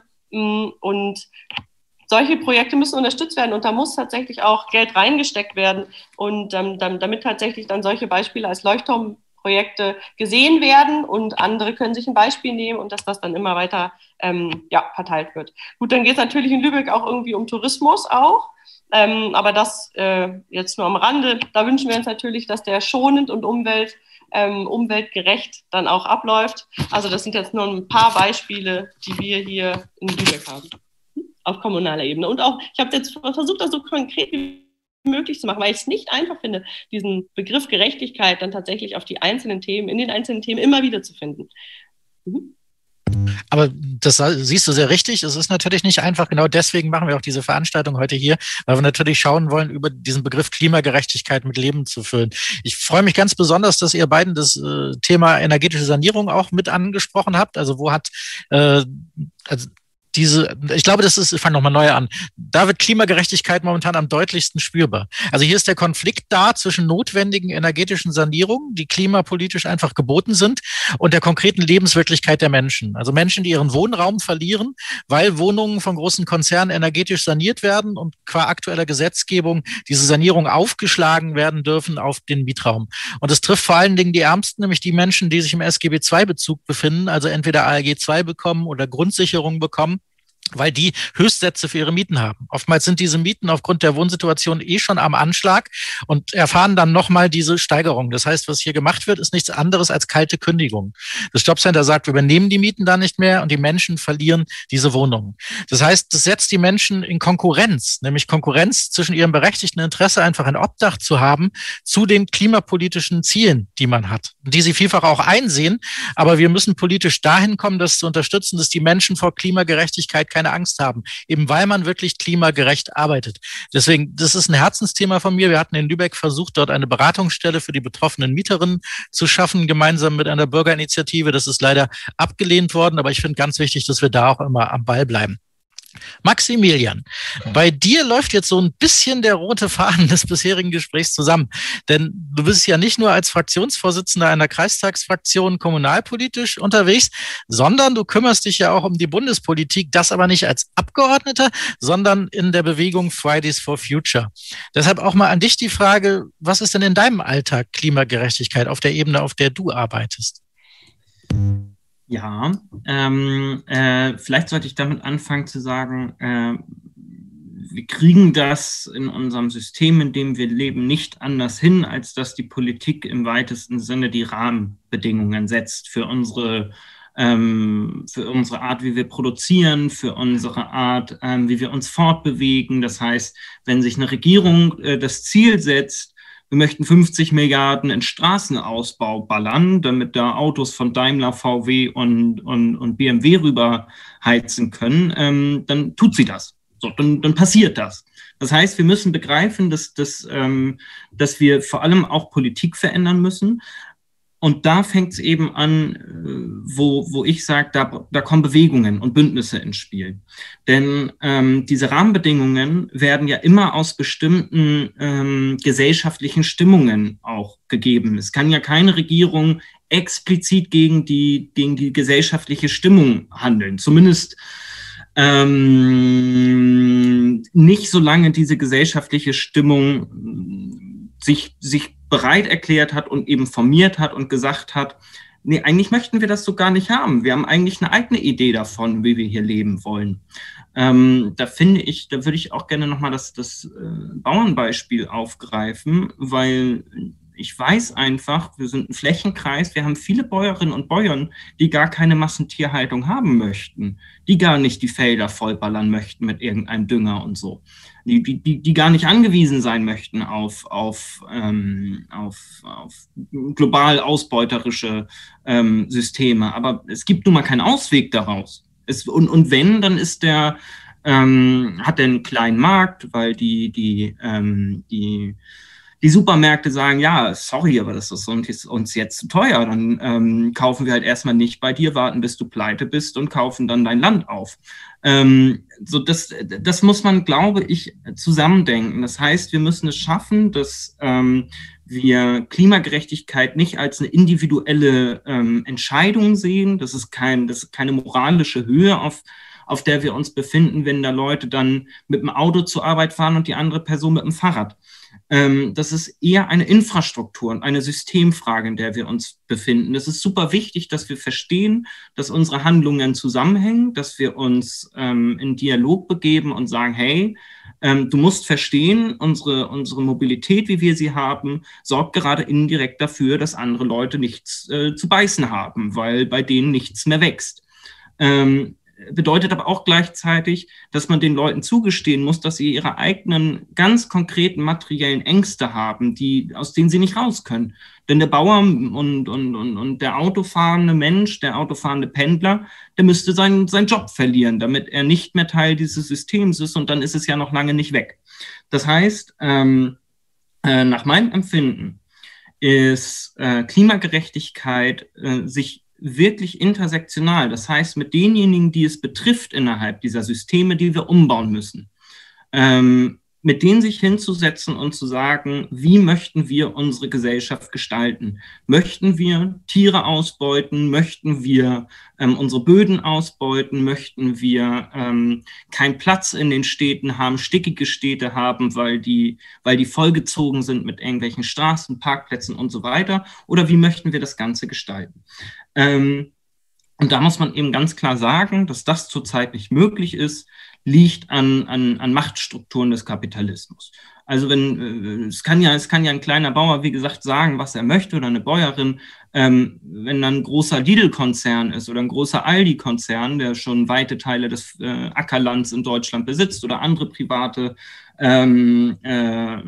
Speaker 3: Und solche Projekte müssen unterstützt werden und da muss tatsächlich auch Geld reingesteckt werden und ähm, damit tatsächlich dann solche Beispiele als Leuchtturmprojekte gesehen werden und andere können sich ein Beispiel nehmen und dass das dann immer weiter ähm, ja, verteilt wird. Gut, dann geht es natürlich in Lübeck auch irgendwie um Tourismus auch, ähm, aber das äh, jetzt nur am Rande. Da wünschen wir uns natürlich, dass der schonend und Umwelt, ähm, umweltgerecht dann auch abläuft. Also das sind jetzt nur ein paar Beispiele, die wir hier in Lübeck haben. Auf kommunaler Ebene. Und auch, ich habe jetzt versucht, das so konkret wie möglich zu machen, weil ich es nicht einfach finde, diesen Begriff Gerechtigkeit dann tatsächlich auf die einzelnen Themen, in den einzelnen Themen immer wieder zu finden. Mhm.
Speaker 1: Aber das siehst du sehr richtig. Es ist natürlich nicht einfach. Genau deswegen machen wir auch diese Veranstaltung heute hier, weil wir natürlich schauen wollen, über diesen Begriff Klimagerechtigkeit mit Leben zu füllen. Ich freue mich ganz besonders, dass ihr beiden das äh, Thema energetische Sanierung auch mit angesprochen habt. Also wo hat äh, also Diese, ich glaube, das ist, ich fange nochmal neu an. Da wird Klimagerechtigkeit momentan am deutlichsten spürbar. Also hier ist der Konflikt da zwischen notwendigen energetischen Sanierungen, die klimapolitisch einfach geboten sind, und der konkreten Lebenswirklichkeit der Menschen. Also Menschen, die ihren Wohnraum verlieren, weil Wohnungen von großen Konzernen energetisch saniert werden und qua aktueller Gesetzgebung diese Sanierung aufgeschlagen werden dürfen auf den Mietraum. Und es trifft vor allen Dingen die Ärmsten, nämlich die Menschen, die sich im S G B zwei Bezug befinden, also entweder A L G zwei bekommen oder Grundsicherung bekommen, weil die Höchstsätze für ihre Mieten haben. Oftmals sind diese Mieten aufgrund der Wohnsituation eh schon am Anschlag und erfahren dann nochmal diese Steigerung. Das heißt, was hier gemacht wird, ist nichts anderes als kalte Kündigung. Das Jobcenter sagt, wir übernehmen die Mieten da nicht mehr und die Menschen verlieren diese Wohnungen. Das heißt, das setzt die Menschen in Konkurrenz, nämlich Konkurrenz zwischen ihrem berechtigten Interesse, einfach ein Obdach zu haben, zu den klimapolitischen Zielen, die man hat, die sie vielfach auch einsehen. Aber wir müssen politisch dahin kommen, das zu unterstützen, dass die Menschen vor Klimagerechtigkeit keine Angst haben, eben weil man wirklich klimagerecht arbeitet. Deswegen, das ist ein Herzensthema von mir. Wir hatten in Lübeck versucht, dort eine Beratungsstelle für die betroffenen Mieterinnen zu schaffen, gemeinsam mit einer Bürgerinitiative. Das ist leider abgelehnt worden, aber ich finde ganz wichtig, dass wir da auch immer am Ball bleiben. Maximilian, bei dir läuft jetzt so ein bisschen der rote Faden des bisherigen Gesprächs zusammen. Denn du bist ja nicht nur als Fraktionsvorsitzender einer Kreistagsfraktion kommunalpolitisch unterwegs, sondern du kümmerst dich ja auch um die Bundespolitik, das aber nicht als Abgeordneter, sondern in der Bewegung Fridays for Future. Deshalb auch mal an dich die Frage, was ist denn in deinem Alltag Klimagerechtigkeit auf der Ebene, auf der du arbeitest?
Speaker 2: Ja, ähm, äh, vielleicht sollte ich damit anfangen zu sagen, äh, wir kriegen das in unserem System, in dem wir leben, nicht anders hin, als dass die Politik im weitesten Sinne die Rahmenbedingungen setzt für unsere, ähm, für unsere Art, wie wir produzieren, für unsere Art, ähm, wie wir uns fortbewegen. Das heißt, wenn sich eine Regierung äh, das Ziel setzt, wir möchten fünfzig Milliarden in Straßenausbau ballern, damit da Autos von Daimler, V W und, und, und B M W rüber heizen können, ähm, dann tut sie das. So, dann, dann passiert das. Das heißt, wir müssen begreifen, dass, dass, ähm, dass wir vor allem auch Politik verändern müssen. Und da fängt es eben an, wo, wo ich sage, da, da kommen Bewegungen und Bündnisse ins Spiel. Denn ähm, diese Rahmenbedingungen werden ja immer aus bestimmten ähm, gesellschaftlichen Stimmungen auch gegeben. Es kann ja keine Regierung explizit gegen die, gegen die gesellschaftliche Stimmung handeln. Zumindest ähm, nicht, solange diese gesellschaftliche Stimmung sich, sich bereit erklärt hat und eben formiert hat und gesagt hat, nee, eigentlich möchten wir das so gar nicht haben. Wir haben eigentlich eine eigene Idee davon, wie wir hier leben wollen. Ähm, da finde ich, da würde ich auch gerne nochmal das, das äh, Bauernbeispiel aufgreifen, weil ich weiß einfach, wir sind ein Flächenkreis, wir haben viele Bäuerinnen und Bauern, die gar keine Massentierhaltung haben möchten, die gar nicht die Felder vollballern möchten mit irgendeinem Dünger und so. Die, die, die gar nicht angewiesen sein möchten auf, auf, ähm, auf, auf global ausbeuterische ähm, Systeme. Aber es gibt nun mal keinen Ausweg daraus. Es, und, und wenn, dann ist der, ähm, hat er einen kleinen Markt, weil die, die, ähm, die, die Supermärkte sagen, ja, sorry, aber das ist uns jetzt zu teuer. Dann ähm, kaufen wir halt erstmal nicht bei dir, warten, bis du pleite bist und kaufen dann dein Land auf. Ähm, so das, das muss man, glaube ich, zusammendenken. Das heißt, wir müssen es schaffen, dass ähm, wir Klimagerechtigkeit nicht als eine individuelle ähm, Entscheidung sehen. Das ist, kein, das ist keine moralische Höhe, auf, auf der wir uns befinden, wenn da Leute dann mit dem Auto zur Arbeit fahren und die andere Person mit dem Fahrrad. Ähm, das ist eher eine Infrastruktur und eine Systemfrage, in der wir uns befinden. Es ist super wichtig, dass wir verstehen, dass unsere Handlungen zusammenhängen, dass wir uns ähm, in Dialog begeben und sagen, hey, ähm, du musst verstehen, unsere, unsere Mobilität, wie wir sie haben, sorgt gerade indirekt dafür, dass andere Leute nichts äh, zu beißen haben, weil bei denen nichts mehr wächst. Ähm, bedeutet aber auch gleichzeitig, dass man den Leuten zugestehen muss, dass sie ihre eigenen ganz konkreten materiellen Ängste haben, die, aus denen sie nicht raus können. Denn der Bauer und, und, und, und der autofahrende Mensch, der autofahrende Pendler, der müsste seinen, seinen Job verlieren, damit er nicht mehr Teil dieses Systems ist, und dann ist es ja noch lange nicht weg. Das heißt, ähm, äh, nach meinem Empfinden ist äh, Klimagerechtigkeit äh, sich wirklich intersektional, das heißt mit denjenigen, die es betrifft innerhalb dieser Systeme, die wir umbauen müssen, ähm, mit denen sich hinzusetzen und zu sagen, wie möchten wir unsere Gesellschaft gestalten? Möchten wir Tiere ausbeuten? Möchten wir ähm, unsere Böden ausbeuten? Möchten wir ähm, keinen Platz in den Städten haben, stickige Städte haben, weil die, weil die vollgezogen sind mit irgendwelchen Straßen, Parkplätzen und so weiter? Oder wie möchten wir das Ganze gestalten? Ähm, und da muss man eben ganz klar sagen, dass das zurzeit nicht möglich ist, liegt an, an, an Machtstrukturen des Kapitalismus. Also wenn, es kann ja, es kann ja ein kleiner Bauer, wie gesagt, sagen, was er möchte, oder eine Bäuerin, ähm, wenn dann ein großer Lidl-Konzern ist oder ein großer Aldi-Konzern, der schon weite Teile des äh, Ackerlands in Deutschland besitzt, oder andere private, ähm, äh,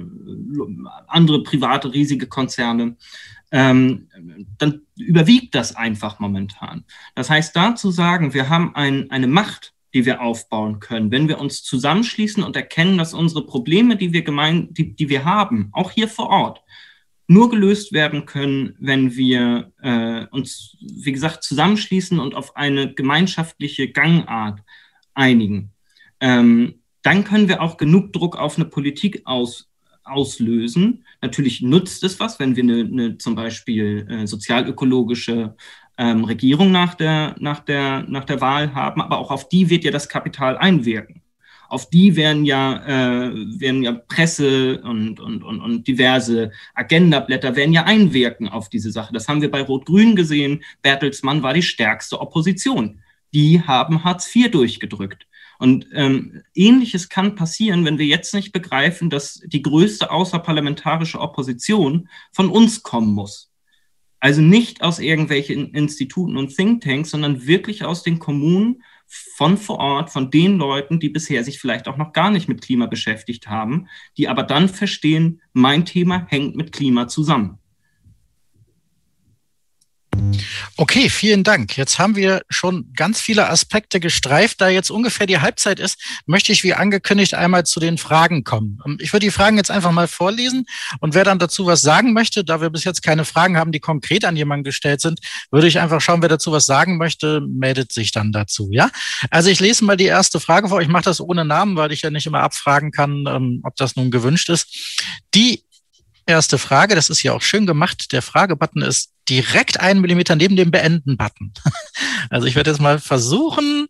Speaker 2: andere private riesige Konzerne, Ähm, dann überwiegt das einfach momentan. Das heißt, da zu sagen, wir haben ein, eine Macht, die wir aufbauen können, wenn wir uns zusammenschließen und erkennen, dass unsere Probleme, die wir gemein, die, die wir haben, auch hier vor Ort, nur gelöst werden können, wenn wir äh, uns, wie gesagt, zusammenschließen und auf eine gemeinschaftliche Gangart einigen. ähm, dann können wir auch genug Druck auf eine Politik aus, auslösen. Natürlich nutzt es was, wenn wir eine, eine zum Beispiel äh, sozialökologische ähm, Regierung nach der, nach, der, nach der Wahl haben, aber auch auf die wird ja das Kapital einwirken. Auf die werden ja, äh, werden ja Presse und, und, und, und diverse Agendablätter werden ja einwirken auf diese Sache. Das haben wir bei Rot-Grün gesehen. Bertelsmann war die stärkste Opposition. Die haben Hartz vier durchgedrückt. Und ähm, Ähnliches kann passieren, wenn wir jetzt nicht begreifen, dass die größte außerparlamentarische Opposition von uns kommen muss. Also nicht aus irgendwelchen Instituten und Thinktanks, sondern wirklich aus den Kommunen, von vor Ort, von den Leuten, die bisher sich vielleicht auch noch gar nicht mit Klima beschäftigt haben, die aber dann verstehen, mein Thema hängt mit Klima zusammen.
Speaker 1: Okay, vielen Dank. Jetzt haben wir schon ganz viele Aspekte gestreift. Da jetzt ungefähr die Halbzeit ist, möchte ich wie angekündigt einmal zu den Fragen kommen. Ich würde die Fragen jetzt einfach mal vorlesen und wer dann dazu was sagen möchte, da wir bis jetzt keine Fragen haben, die konkret an jemanden gestellt sind, würde ich einfach schauen, wer dazu was sagen möchte, meldet sich dann dazu. Ja, also ich lese mal die erste Frage vor. Ich mache das ohne Namen, weil ich ja nicht immer abfragen kann, ob das nun gewünscht ist. Die erste Frage, das ist ja auch schön gemacht. Der Fragebutton ist direkt einen Millimeter neben dem Beenden-Button. Also ich werde jetzt mal versuchen.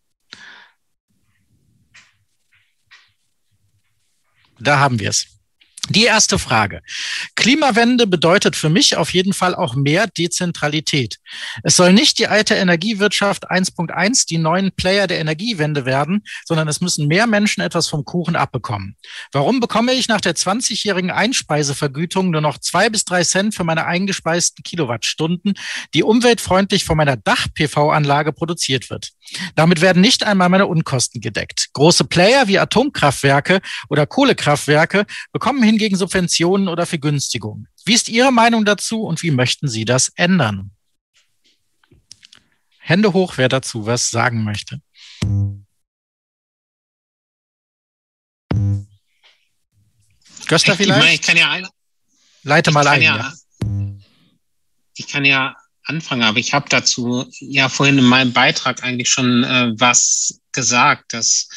Speaker 1: Da haben wir es. Die erste Frage. Klimawende bedeutet für mich auf jeden Fall auch mehr Dezentralität. Es soll nicht die alte Energiewirtschaft eins Punkt eins die neuen Player der Energiewende werden, sondern es müssen mehr Menschen etwas vom Kuchen abbekommen. Warum bekomme ich nach der zwanzigjährigen Einspeisevergütung nur noch zwei bis drei Cent für meine eingespeisten Kilowattstunden, die umweltfreundlich von meiner Dach-P V-Anlage produziert wird? Damit werden nicht einmal meine Unkosten gedeckt. Große Player wie Atomkraftwerke oder Kohlekraftwerke bekommen hingegen Subventionen oder Vergünstigungen. Wie ist Ihre Meinung dazu und wie möchten Sie das ändern? Hände hoch, wer dazu was sagen möchte. Gösta vielleicht?
Speaker 4: Ich, ich kann ja ein,
Speaker 1: Leite mal ein.
Speaker 4: Ja,
Speaker 1: ja.
Speaker 4: Ich kann ja anfangen, aber ich habe dazu ja vorhin in meinem Beitrag eigentlich schon äh, was gesagt, dass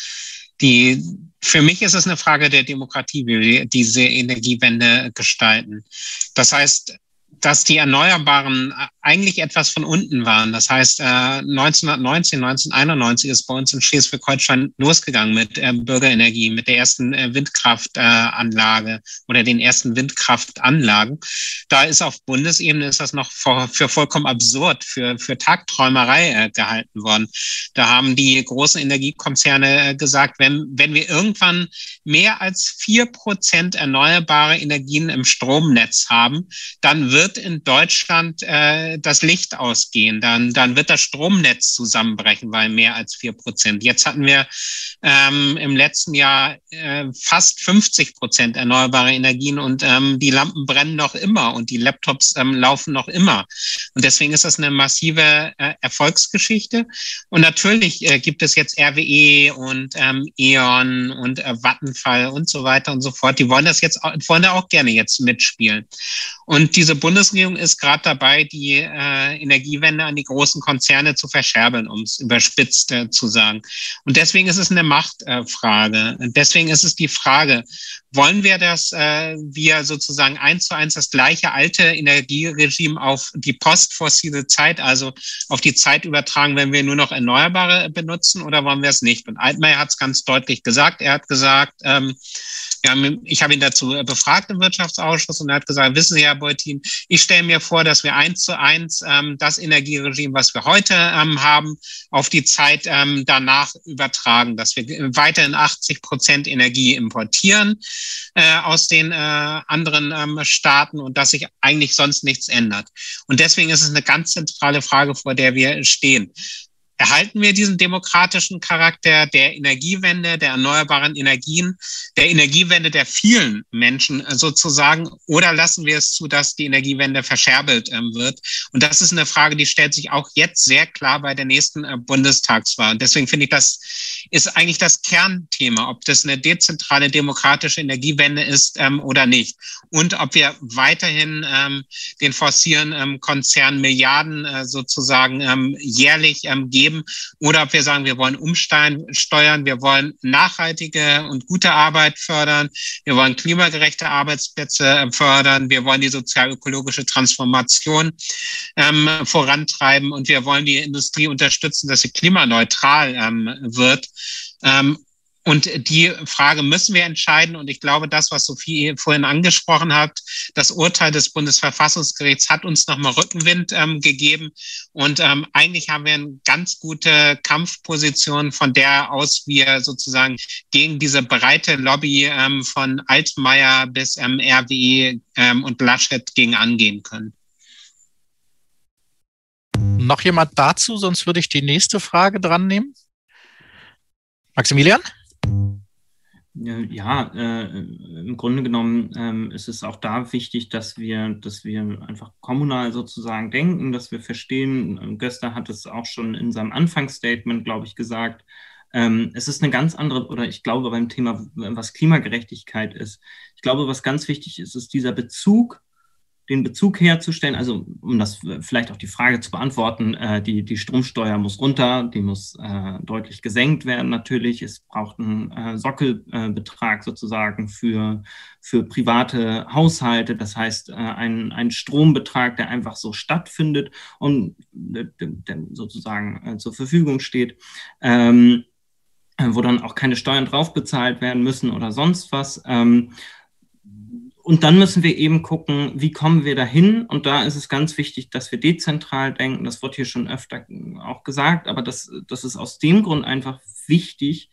Speaker 4: die für mich ist es eine Frage der Demokratie, wie wir diese Energiewende gestalten. Das heißt, dass die Erneuerbaren eigentlich etwas von unten waren. Das heißt, äh, neunzehnhundertneunzehn, neunzehnhunderteinundneunzig ist bei uns in Schleswig-Holstein losgegangen mit äh, Bürgerenergie, mit der ersten äh, Windkraftanlage äh, oder den ersten Windkraftanlagen. Da ist auf Bundesebene ist das noch für, für vollkommen absurd, für, für Tagträumerei äh, gehalten worden. Da haben die großen Energiekonzerne äh, gesagt, wenn, wenn wir irgendwann mehr als vier Prozent erneuerbare Energien im Stromnetz haben, dann wird in Deutschland äh, das Licht ausgehen, dann, dann wird das Stromnetz zusammenbrechen, weil mehr als vier Prozent. Jetzt hatten wir ähm, im letzten Jahr äh, fast fünfzig Prozent erneuerbare Energien und ähm, die Lampen brennen noch immer und die Laptops ähm, laufen noch immer. Und deswegen ist das eine massive äh, Erfolgsgeschichte. Und natürlich äh, gibt es jetzt R W E und ähm, E.ON und äh, Vattenfall und so weiter und so fort. Die wollen das jetzt wollen da auch gerne jetzt mitspielen. Und diese Bundesregierung ist gerade dabei, die äh, Energiewende an die großen Konzerne zu verscherbeln, um es überspitzt äh, zu sagen. Und deswegen ist es eine Machtfrage. Äh, deswegen ist es die Frage, wollen wir das, äh, wir sozusagen eins zu eins das gleiche alte Energieregime auf die postfossile Zeit, also auf die Zeit übertragen, wenn wir nur noch Erneuerbare benutzen, oder wollen wir es nicht? Und Altmaier hat es ganz deutlich gesagt. Er hat gesagt, ähm, ja, ich habe ihn dazu befragt im Wirtschaftsausschuss und er hat gesagt, wissen Sie, Herr Beutin, ich stelle mir vor, dass wir eins zu eins ähm, das Energieregime, was wir heute ähm, haben, auf die Zeit ähm, danach übertragen, dass wir weiterhin achtzig Prozent Energie importieren äh, aus den äh, anderen ähm, Staaten und dass sich eigentlich sonst nichts ändert. Und deswegen ist es eine ganz zentrale Frage, vor der wir stehen. Erhalten wir diesen demokratischen Charakter der Energiewende, der erneuerbaren Energien, der Energiewende der vielen Menschen sozusagen, oder lassen wir es zu, dass die Energiewende verscherbelt ähm, wird? Und das ist eine Frage, die stellt sich auch jetzt sehr klar bei der nächsten äh, Bundestagswahl. Und deswegen finde ich, das ist eigentlich das Kernthema, ob das eine dezentrale demokratische Energiewende ist ähm, oder nicht. Und ob wir weiterhin ähm, den fossilen ähm, Konzernen Milliarden äh, sozusagen ähm, jährlich ähm, geben, leben, oder ob wir sagen, wir wollen umsteuern, wir wollen nachhaltige und gute Arbeit fördern, wir wollen klimagerechte Arbeitsplätze fördern, wir wollen die sozial-ökologische Transformation ähm, vorantreiben und wir wollen die Industrie unterstützen, dass sie klimaneutral ähm, wird. Ähm, Und die Frage müssen wir entscheiden. Und ich glaube, das, was Sophie vorhin angesprochen hat, das Urteil des Bundesverfassungsgerichts hat uns nochmal Rückenwind ähm, gegeben. Und ähm, eigentlich haben wir eine ganz gute Kampfposition, von der aus wir sozusagen gegen diese breite Lobby ähm, von Altmaier bis ähm, R W E ähm, und Laschet gegen angehen können.
Speaker 1: Noch jemand dazu? Sonst würde ich die nächste Frage dran nehmen. Maximilian?
Speaker 2: Ja, äh, im Grunde genommen ähm, ist es auch da wichtig, dass wir, dass wir einfach kommunal sozusagen denken, dass wir verstehen, Gösta hat es auch schon in seinem Anfangsstatement, glaube ich, gesagt, ähm, es ist eine ganz andere, oder ich glaube beim Thema, was Klimagerechtigkeit ist, ich glaube, was ganz wichtig ist, ist dieser Bezug, den Bezug herzustellen, also um das vielleicht auch die Frage zu beantworten, äh, die, die Stromsteuer muss runter, die muss äh, deutlich gesenkt werden natürlich. Es braucht einen äh, Sockelbetrag äh, sozusagen für, für private Haushalte, das heißt äh, ein, ein Strombetrag, der einfach so stattfindet und äh, der sozusagen äh, zur Verfügung steht, ähm, wo dann auch keine Steuern drauf bezahlt werden müssen oder sonst was. Ähm, Und dann müssen wir eben gucken, wie kommen wir dahin? Und da ist es ganz wichtig, dass wir dezentral denken. Das wird hier schon öfter auch gesagt, aber das, das ist aus dem Grund einfach wichtig,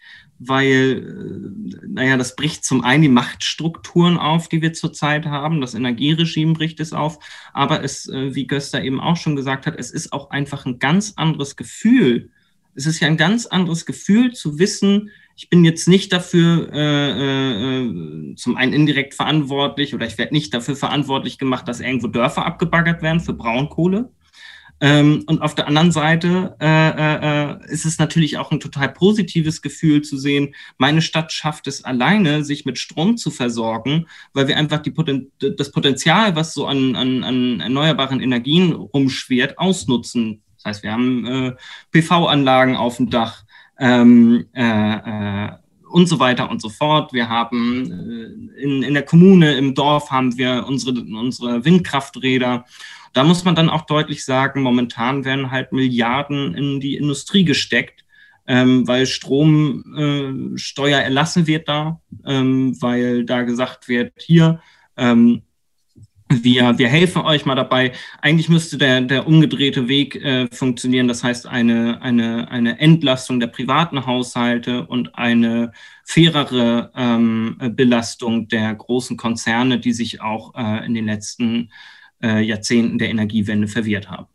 Speaker 2: weil, naja, das bricht zum einen die Machtstrukturen auf, die wir zurzeit haben. Das Energieregime bricht es auf. Aber es, wie Gösta eben auch schon gesagt hat, es ist auch einfach ein ganz anderes Gefühl. Es ist ja ein ganz anderes Gefühl zu wissen, ich bin jetzt nicht dafür äh, äh, zum einen indirekt verantwortlich oder ich werde nicht dafür verantwortlich gemacht, dass irgendwo Dörfer abgebaggert werden für Braunkohle. Ähm, und auf der anderen Seite äh, äh, ist es natürlich auch ein total positives Gefühl zu sehen, meine Stadt schafft es alleine, sich mit Strom zu versorgen, weil wir einfach die Poten- das Potenzial, was so an, an, an erneuerbaren Energien rumschwirrt, ausnutzen. Das heißt, wir haben äh, P V-Anlagen auf dem Dach, Ähm, äh, äh, und so weiter und so fort. Wir haben äh, in, in der Kommune, im Dorf haben wir unsere, unsere Windkrafträder. Da muss man dann auch deutlich sagen, momentan werden halt Milliarden in die Industrie gesteckt, ähm, weil Stromsteuer äh, erlassen wird da, ähm, weil da gesagt wird, hier, ähm, Wir, wir helfen euch mal dabei. Eigentlich müsste der, der umgedrehte Weg äh, funktionieren. Das heißt, eine, eine, eine Entlastung der privaten Haushalte und eine fairere ähm, Belastung der großen Konzerne, die sich auch äh, in den letzten äh, Jahrzehnten der Energiewende verwehrt haben.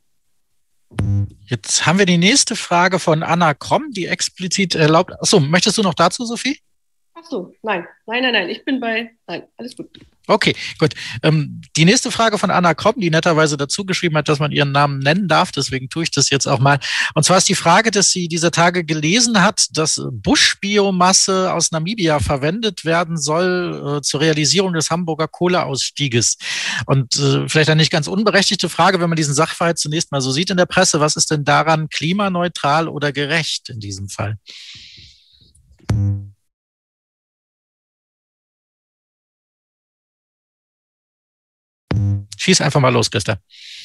Speaker 1: Jetzt haben wir die nächste Frage von Anna Kromm, die explizit erlaubt. Achso, möchtest du noch dazu, Sophie?
Speaker 3: Ach so, nein, nein, nein, nein, ich bin bei, nein, alles gut.
Speaker 1: Okay, gut. Ähm, die nächste Frage von Anna Kromm, die netterweise dazu geschrieben hat, dass man ihren Namen nennen darf, deswegen tue ich das jetzt auch mal. Und zwar ist die Frage, dass sie dieser Tage gelesen hat, dass Buschbiomasse aus Namibia verwendet werden soll äh, zur Realisierung des Hamburger Kohleausstieges. Und äh, vielleicht eine nicht ganz unberechtigte Frage, wenn man diesen Sachverhalt zunächst mal so sieht in der Presse, was ist denn daran klimaneutral oder gerecht in diesem Fall? Schieß einfach mal los, Christa.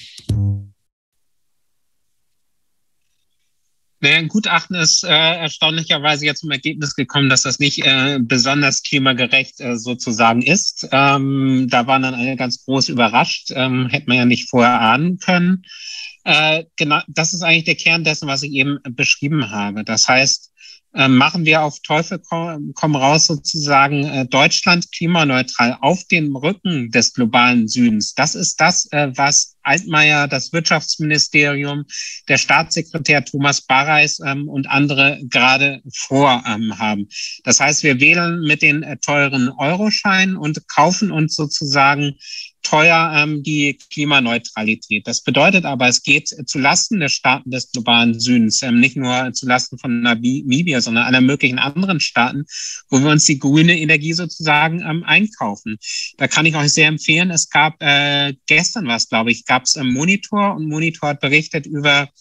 Speaker 4: Naja, ein Gutachten ist äh, erstaunlicherweise jetzt zum Ergebnis gekommen, dass das nicht äh, besonders klimagerecht äh, sozusagen ist. Ähm, da waren dann alle ganz groß überrascht, ähm, hätte man ja nicht vorher ahnen können. Äh, genau, das ist eigentlich der Kern dessen, was ich eben beschrieben habe. Das heißt, äh, machen wir auf Teufel komm, komm raus sozusagen äh, Deutschland klimaneutral auf dem Rücken des globalen Südens. Das ist das, äh, was Altmaier, das Wirtschaftsministerium, der Staatssekretär Thomas Barreis ähm, und andere gerade vorhaben. Ähm, das heißt, wir wählen mit den äh, teuren Euroscheinen und kaufen uns sozusagen teuer ähm, die Klimaneutralität. Das bedeutet aber, es geht zu Lasten der Staaten des globalen Südens, ähm, nicht nur zu Lasten von Namibia, sondern aller möglichen anderen Staaten, wo wir uns die grüne Energie sozusagen ähm, einkaufen. Da kann ich euch sehr empfehlen, es gab äh, gestern was, glaube ich, gab es im Monitor und Monitor hat berichtet über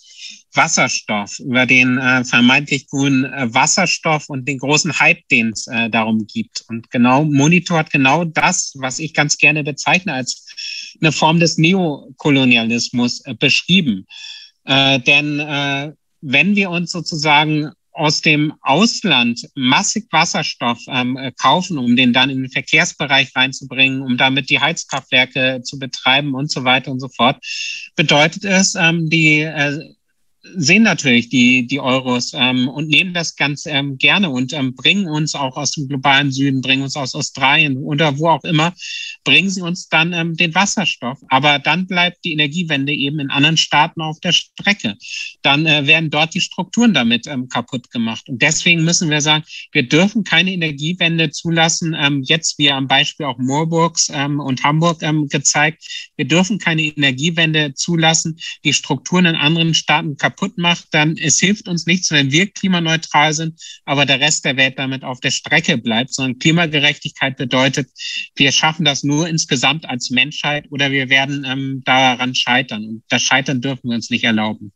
Speaker 4: Wasserstoff, über den äh, vermeintlich grünen äh, Wasserstoff und den großen Hype, den es äh, darum gibt. Und genau, Monitor hat genau das, was ich ganz gerne bezeichne, als eine Form des Neokolonialismus äh, beschrieben. Äh, denn äh, wenn wir uns sozusagen aus dem Ausland massig Wasserstoff ähm, kaufen, um den dann in den Verkehrsbereich reinzubringen, um damit die Heizkraftwerke zu betreiben und so weiter und so fort, bedeutet es, ähm, die äh, sehen natürlich die, die Euros ähm, und nehmen das ganz ähm, gerne und ähm, bringen uns auch aus dem globalen Süden, bringen uns aus Australien oder wo auch immer, bringen sie uns dann ähm, den Wasserstoff. Aber dann bleibt die Energiewende eben in anderen Staaten auf der Strecke. Dann äh, werden dort die Strukturen damit ähm, kaputt gemacht. Und deswegen müssen wir sagen, wir dürfen keine Energiewende zulassen. Ähm, jetzt, wie am Beispiel auch Moorburgs ähm, und Hamburg ähm, gezeigt, wir dürfen keine Energiewende zulassen, die Strukturen in anderen Staaten kaputt macht, dann es hilft uns nichts, wenn wir klimaneutral sind, aber der Rest der Welt damit auf der Strecke bleibt, sondern Klimagerechtigkeit bedeutet, wir schaffen das nur insgesamt als Menschheit oder wir werden ähm, daran scheitern. Und das Scheitern dürfen wir uns nicht erlauben.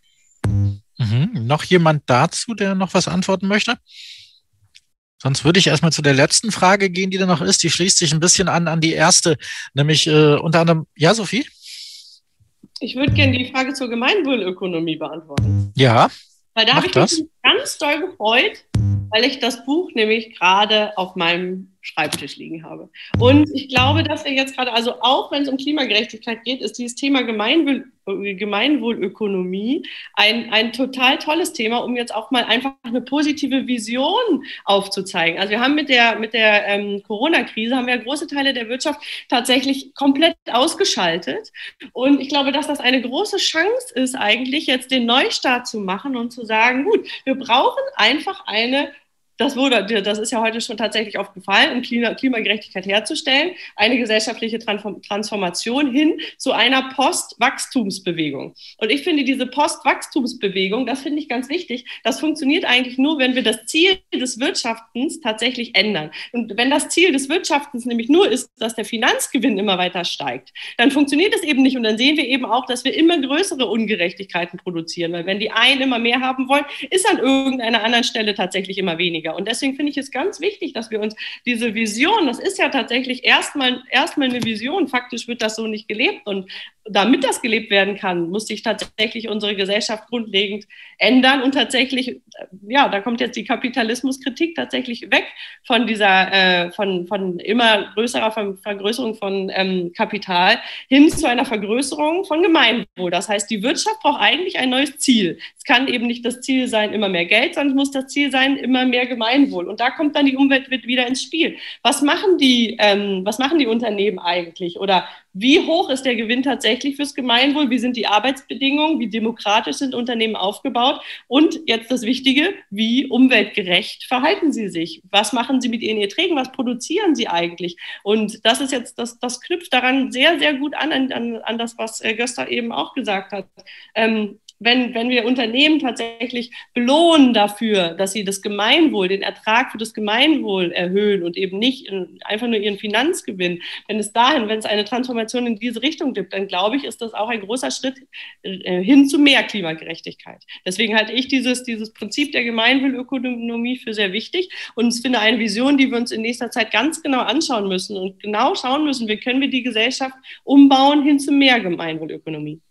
Speaker 1: Mhm. Noch jemand dazu, der noch was antworten möchte? Sonst würde ich erstmal zu der letzten Frage gehen, die da noch ist. Die schließt sich ein bisschen an an die erste, nämlich äh, unter anderem, ja, Sophie?
Speaker 3: Ich würde gerne die Frage zur Gemeinwohlökonomie beantworten.
Speaker 1: Ja.
Speaker 3: Weil da habe ich mich ganz doll gefreut, weil ich das Buch nämlich gerade auf meinem Schreibtisch liegen habe. Und ich glaube, dass wir jetzt gerade, also auch wenn es um Klimagerechtigkeit geht, ist dieses Thema Gemeinwohl, Gemeinwohlökonomie ein, ein total tolles Thema, um jetzt auch mal einfach eine positive Vision aufzuzeigen. Also wir haben mit der, mit der ähm, Corona-Krise, haben wir große Teile der Wirtschaft tatsächlich komplett ausgeschaltet. Und ich glaube, dass das eine große Chance ist, eigentlich jetzt den Neustart zu machen und zu sagen, gut, wir brauchen einfach eine Das, wurde, das ist ja heute schon tatsächlich aufgefallen, um Klima, Klimagerechtigkeit herzustellen, eine gesellschaftliche Transformation hin zu einer Post-Wachstumsbewegung. Und ich finde diese Post-Wachstumsbewegung, das finde ich ganz wichtig, das funktioniert eigentlich nur, wenn wir das Ziel des Wirtschaftens tatsächlich ändern. Und wenn das Ziel des Wirtschaftens nämlich nur ist, dass der Finanzgewinn immer weiter steigt, dann funktioniert es eben nicht. Und dann sehen wir eben auch, dass wir immer größere Ungerechtigkeiten produzieren. Weil wenn die einen immer mehr haben wollen, ist an irgendeiner anderen Stelle tatsächlich immer weniger. Und deswegen finde ich es ganz wichtig, dass wir uns diese Vision, das ist ja tatsächlich erstmal erstmal eine Vision, faktisch wird das so nicht gelebt. Und damit das gelebt werden kann, muss sich tatsächlich unsere Gesellschaft grundlegend ändern und tatsächlich, ja, da kommt jetzt die Kapitalismuskritik tatsächlich weg von dieser, äh, von, von immer größerer Ver Vergrößerung von ähm, Kapital hin zu einer Vergrößerung von Gemeinwohl. Das heißt, die Wirtschaft braucht eigentlich ein neues Ziel. Es kann eben nicht das Ziel sein, immer mehr Geld, sondern es muss das Ziel sein, immer mehr Gemeinwohl. Und da kommt dann die Umwelt wieder ins Spiel. Was machen die, ähm, was machen die Unternehmen eigentlich? Oder wie hoch ist der Gewinn tatsächlich fürs Gemeinwohl? Wie sind die Arbeitsbedingungen? Wie demokratisch sind Unternehmen aufgebaut? Und jetzt das Wichtige, wie umweltgerecht verhalten sie sich? Was machen sie mit ihren Erträgen? Was produzieren sie eigentlich? Und das ist jetzt, das, das knüpft daran sehr, sehr gut an, an, an das, was Gösta eben auch gesagt hat. Ähm, Wenn, wenn wir Unternehmen tatsächlich belohnen dafür, dass sie das Gemeinwohl, den Ertrag für das Gemeinwohl erhöhen und eben nicht in, einfach nur ihren Finanzgewinn, wenn es dahin, wenn es eine Transformation in diese Richtung gibt, dann glaube ich, ist das auch ein großer Schritt äh, hin zu mehr Klimagerechtigkeit. Deswegen halte ich dieses, dieses Prinzip der Gemeinwohlökonomie für sehr wichtig und ich finde eine Vision, die wir uns in nächster Zeit ganz genau anschauen müssen und genau schauen müssen, wie können wir die Gesellschaft umbauen hin zu mehr Gemeinwohlökonomie.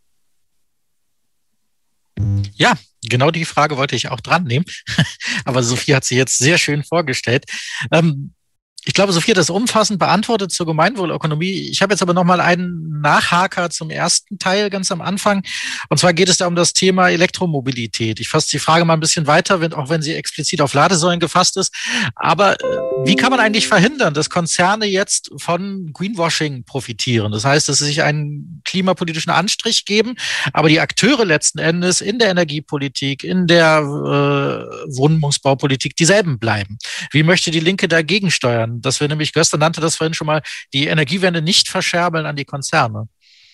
Speaker 1: Ja, genau die Frage wollte ich auch dran nehmen. Aber Sophie hat sie jetzt sehr schön vorgestellt. Ähm, ich glaube, Sophie hat das umfassend beantwortet zur Gemeinwohlökonomie. Ich habe jetzt aber noch mal einen Nachhaker zum ersten Teil ganz am Anfang. Und zwar geht es da um das Thema Elektromobilität. Ich fasse die Frage mal ein bisschen weiter, wenn, auch wenn sie explizit auf Ladesäulen gefasst ist. Aber äh, wie kann man eigentlich verhindern, dass Konzerne jetzt von Greenwashing profitieren? Das heißt, dass sie sich einen klimapolitischen Anstrich geben, aber die Akteure letzten Endes in der Energiepolitik, in der äh, Wohnungsbaupolitik dieselben bleiben. Wie möchte die Linke dagegen steuern? Dass wir nämlich, Gösta nannte das vorhin schon mal, die Energiewende nicht verscherbeln an die Konzerne.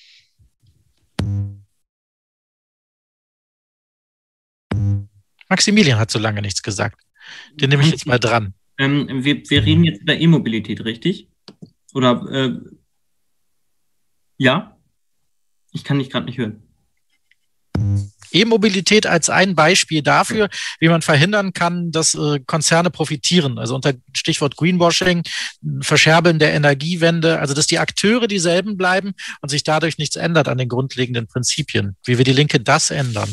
Speaker 1: Maximilian hat so lange nichts gesagt. Den nehme ich jetzt mal dran.
Speaker 2: Ähm, wir, wir reden jetzt über E-Mobilität, richtig? Oder, äh, ja? Ich kann dich gerade nicht hören.
Speaker 1: E-Mobilität als ein Beispiel dafür, wie man verhindern kann, dass äh, Konzerne profitieren. Also unter Stichwort Greenwashing, Verscherbeln der Energiewende, also dass die Akteure dieselben bleiben und sich dadurch nichts ändert an den grundlegenden Prinzipien. Wie wir die Linke das ändern?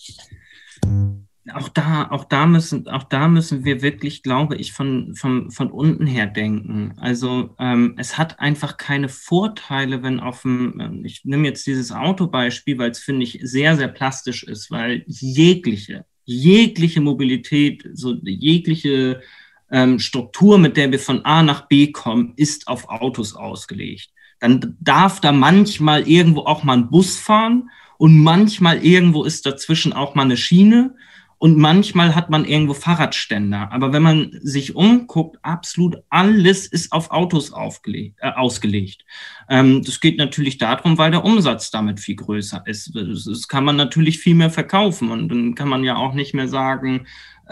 Speaker 2: Auch da, auch da müssen, auch da müssen wir wirklich, glaube ich, von, von, von unten her denken. Also ähm, es hat einfach keine Vorteile, wenn auf dem, ich nehme jetzt dieses Autobeispiel, weil es, finde ich, sehr, sehr plastisch ist, weil jegliche, jegliche Mobilität, so jegliche ähm, Struktur, mit der wir von A nach B kommen, ist auf Autos ausgelegt. Dann darf da manchmal irgendwo auch mal ein Bus fahren und manchmal irgendwo ist dazwischen auch mal eine Schiene. Und manchmal hat man irgendwo Fahrradständer. Aber wenn man sich umguckt, absolut alles ist auf Autos aufgelegt, äh, ausgelegt. Ähm, das geht natürlich darum, weil der Umsatz damit viel größer ist. Das, das kann man natürlich viel mehr verkaufen. Und dann kann man ja auch nicht mehr sagen,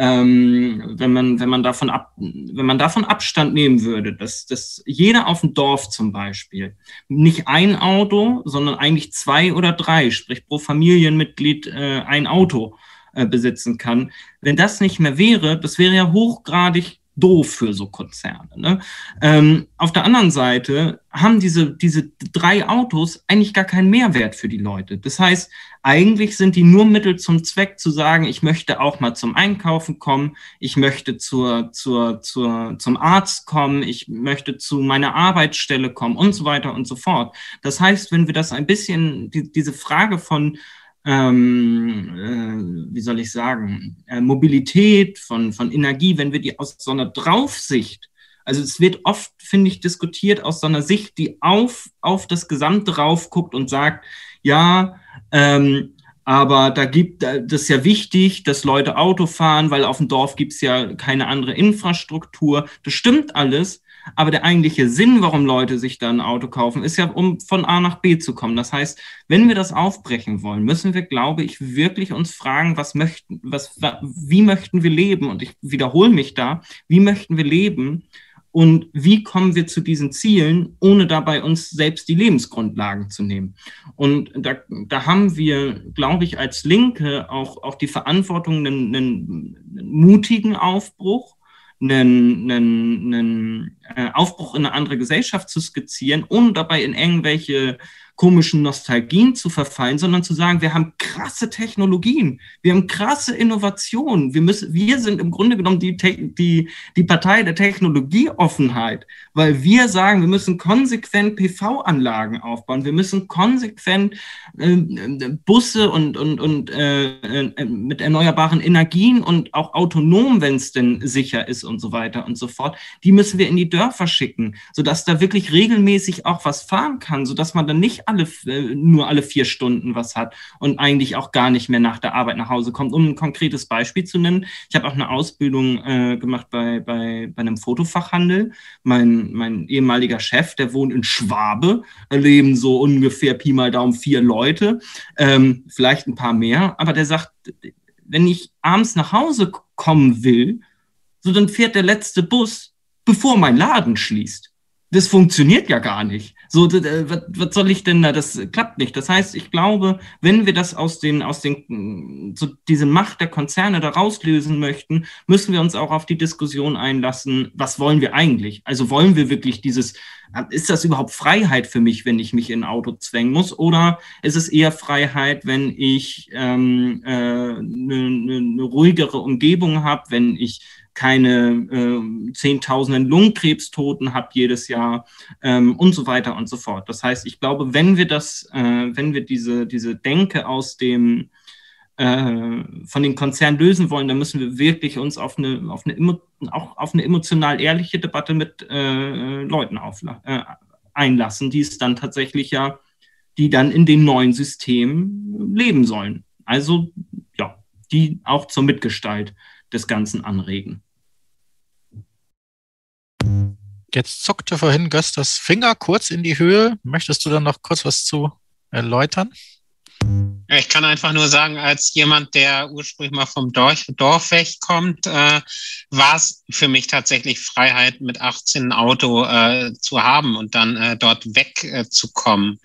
Speaker 2: ähm, wenn man, wenn man davon ab, wenn man davon Abstand nehmen würde, dass, dass jeder auf dem Dorf zum Beispiel nicht ein Auto, sondern eigentlich zwei oder drei, sprich pro Familienmitglied äh, ein Auto besitzen kann. Wenn das nicht mehr wäre, das wäre ja hochgradig doof für so Konzerne. Ne? Ähm, auf der anderen Seite haben diese, diese drei Autos eigentlich gar keinen Mehrwert für die Leute. Das heißt, eigentlich sind die nur Mittel zum Zweck zu sagen, ich möchte auch mal zum Einkaufen kommen, ich möchte zur, zur, zur, zum Arzt kommen, ich möchte zu meiner Arbeitsstelle kommen und so weiter und so fort. Das heißt, wenn wir das ein bisschen, die, diese Frage von Ähm, äh, wie soll ich sagen, äh, Mobilität, von, von Energie, wenn wir die aus so einer Draufsicht, also es wird oft, finde ich, diskutiert aus so einer Sicht, die auf, auf das Gesamte rauf guckt und sagt, ja, ähm, aber da gibt, das ist ja wichtig, dass Leute Auto fahren, weil auf dem Dorf gibt es ja keine andere Infrastruktur. Das stimmt alles. Aber der eigentliche Sinn, warum Leute sich da ein Auto kaufen, ist ja, um von A nach B zu kommen. Das heißt, wenn wir das aufbrechen wollen, müssen wir, glaube ich, wirklich uns fragen, was möchten, was, wie möchten wir leben? Und ich wiederhole mich da, wie möchten wir leben? Und wie kommen wir zu diesen Zielen, ohne dabei uns selbst die Lebensgrundlagen zu nehmen? Und da, da haben wir, glaube ich, als Linke auch, auch die Verantwortung, einen, einen, einen mutigen Aufbruch, einen, einen, einen Aufbruch in eine andere Gesellschaft zu skizzieren, ohne dabei in irgendwelche komischen Nostalgien zu verfallen, sondern zu sagen, wir haben krasse Technologien, wir haben krasse Innovationen, wir müssen, wir sind im Grunde genommen die, die, die Partei der Technologieoffenheit, weil wir sagen, wir müssen konsequent P V-Anlagen aufbauen, wir müssen konsequent äh, Busse und, und, und äh, mit erneuerbaren Energien und auch autonom, wenn es denn sicher ist und so weiter und so fort, die müssen wir in die Dörfer schicken, sodass da wirklich regelmäßig auch was fahren kann, sodass man dann nicht alle, nur alle vier Stunden was hat und eigentlich auch gar nicht mehr nach der Arbeit nach Hause kommt. Um ein konkretes Beispiel zu nennen, ich habe auch eine Ausbildung äh, gemacht bei, bei, bei einem Fotofachhandel. Mein, mein ehemaliger Chef, der wohnt in Schwabe, da leben so ungefähr Pi mal Daumen vier Leute, ähm, vielleicht ein paar mehr, aber der sagt, wenn ich abends nach Hause kommen will, so dann fährt der letzte Bus, bevor mein Laden schließt. Das funktioniert ja gar nicht. So, was, was soll ich denn da? Das klappt nicht. Das heißt, ich glaube, wenn wir das aus den, aus den, so diese Macht der Konzerne da rauslösen möchten, müssen wir uns auch auf die Diskussion einlassen, was wollen wir eigentlich? Also wollen wir wirklich dieses, ist das überhaupt Freiheit für mich, wenn ich mich in ein Auto zwängen muss? Oder ist es eher Freiheit, wenn ich ähm, äh, eine, eine ruhigere Umgebung habe, wenn ich keine äh, Zehntausenden Lungenkrebstoten habe jedes Jahr ähm, und so weiter und so fort. Das heißt, ich glaube, wenn wir das, äh, wenn wir diese, diese Denke aus dem, äh, von den Konzernen lösen wollen, dann müssen wir wirklich uns auf eine, auf eine, auch auf eine emotional ehrliche Debatte mit äh, Leuten aufla- äh, einlassen, die es dann tatsächlich ja, die dann in dem neuen System leben sollen. Also, ja, die auch zur Mitgestalt des Ganzen anregen.
Speaker 1: Jetzt zuckte vorhin Götz das Finger kurz in die Höhe. Möchtest du dann noch kurz was zu erläutern?
Speaker 4: Ich kann einfach nur sagen, als jemand, der ursprünglich mal vom Dorf, Dorf wegkommt, äh, war es für mich tatsächlich Freiheit, mit achtzehn ein Auto äh, zu haben und dann äh, dort wegzukommen.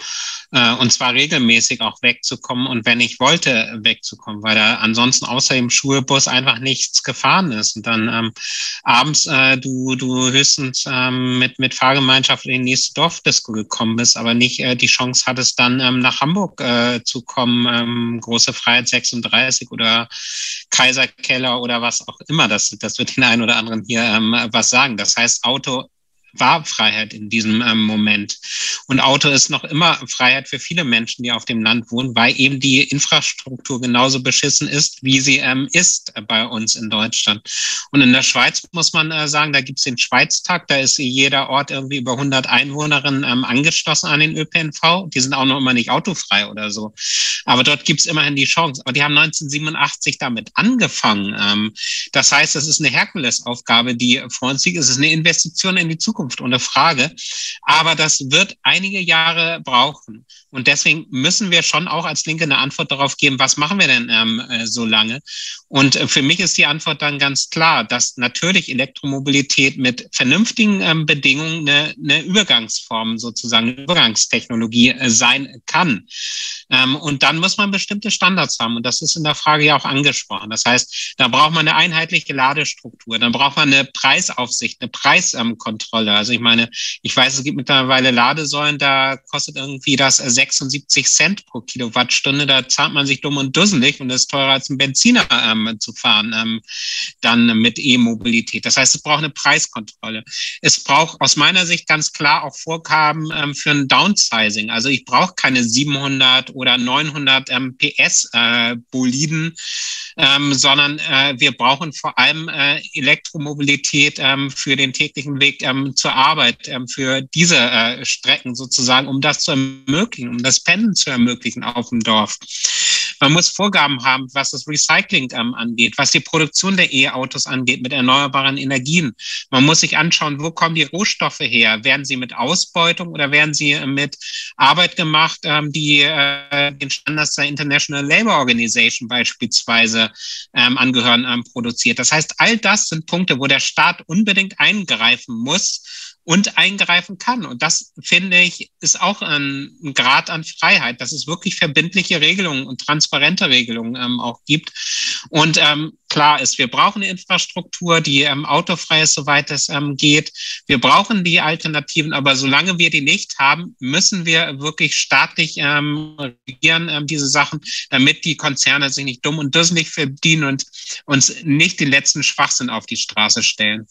Speaker 4: äh, und zwar regelmäßig auch wegzukommen und wenn ich wollte, wegzukommen, weil da ansonsten außer dem Schulbus einfach nichts gefahren ist. Und dann ähm, abends äh, du, du höchstens ähm, mit, mit Fahrgemeinschaft in die nächste Dorfdisco gekommen bist, aber nicht äh, die Chance hattest, dann ähm, nach Hamburg äh, zu kommen, ähm, Große Freiheit sechsunddreißig oder Kaiserkeller oder was auch immer. Das, das wird den einen oder anderen hier ähm, was sagen. Das heißt, Auto war Freiheit in diesem ähm, Moment. Und Auto ist noch immer Freiheit für viele Menschen, die auf dem Land wohnen, weil eben die Infrastruktur genauso beschissen ist, wie sie ähm, ist bei uns in Deutschland. Und in der Schweiz muss man äh, sagen, da gibt es den Schweiztag, da ist jeder Ort irgendwie über hundert Einwohnerinnen ähm, angeschlossen an den Ö P N V. Die sind auch noch immer nicht autofrei oder so. Aber dort gibt es immerhin die Chance. Aber die haben neunzehnhundertsiebenundachtzig damit angefangen. Ähm, das heißt, es ist eine Herkulesaufgabe, die vor uns liegt. Es ist eine Investition in die Zukunft, ohne Frage. Aber das wird einige Jahre brauchen. Und deswegen müssen wir schon auch als Linke eine Antwort darauf geben, was machen wir denn ähm, so lange? Und äh, für mich ist die Antwort dann ganz klar, dass natürlich Elektromobilität mit vernünftigen ähm, Bedingungen eine, eine Übergangsform, sozusagen eine Übergangstechnologie äh, sein kann. Ähm, und dann muss man bestimmte Standards haben. Und das ist in der Frage ja auch angesprochen. Das heißt, da braucht man eine einheitliche Ladestruktur. Dann braucht man eine Preisaufsicht, eine Preiskontrolle. Ähm, also ich meine, ich weiß, es gibt mittlerweile Ladesäulen, da kostet irgendwie das sechsundsiebzig Cent pro Kilowattstunde. Da zahlt man sich dumm und dusselig und ist teurer als ein Benziner ähm, zu fahren, ähm, dann mit E-Mobilität. Das heißt, es braucht eine Preiskontrolle. Es braucht aus meiner Sicht ganz klar auch Vorgaben ähm, für ein Downsizing. Also ich brauche keine siebenhundert oder neunhundert ähm, P S äh, Boliden, ähm, sondern äh, wir brauchen vor allem äh, Elektromobilität ähm, für den täglichen Weg ähm, zur Arbeit, ähm, für diese äh, Strecken sozusagen, um das zu ermöglichen, um das Pendeln zu ermöglichen auf dem Dorf. Man muss Vorgaben haben, was das Recycling ähm, angeht, was die Produktion der E-Autos angeht mit erneuerbaren Energien. Man muss sich anschauen, wo kommen die Rohstoffe her? Werden sie mit Ausbeutung oder werden sie äh, mit Arbeit gemacht, ähm, die äh, den Standards der International Labour Organization beispielsweise ähm, angehören, ähm, produziert? Das heißt, all das sind Punkte, wo der Staat unbedingt eingreifen muss und eingreifen kann. Und das, finde ich, ist auch ein, ein Grad an Freiheit, dass es wirklich verbindliche Regelungen und transparente Regelungen ähm, auch gibt. Und ähm, klar ist, wir brauchen eine Infrastruktur, die ähm, autofrei ist, soweit es ähm, geht. Wir brauchen die Alternativen, aber solange wir die nicht haben, müssen wir wirklich staatlich ähm, regieren, ähm, diese Sachen, damit die Konzerne sich nicht dumm und dusselig verdienen und uns nicht den letzten Schwachsinn auf die Straße stellen.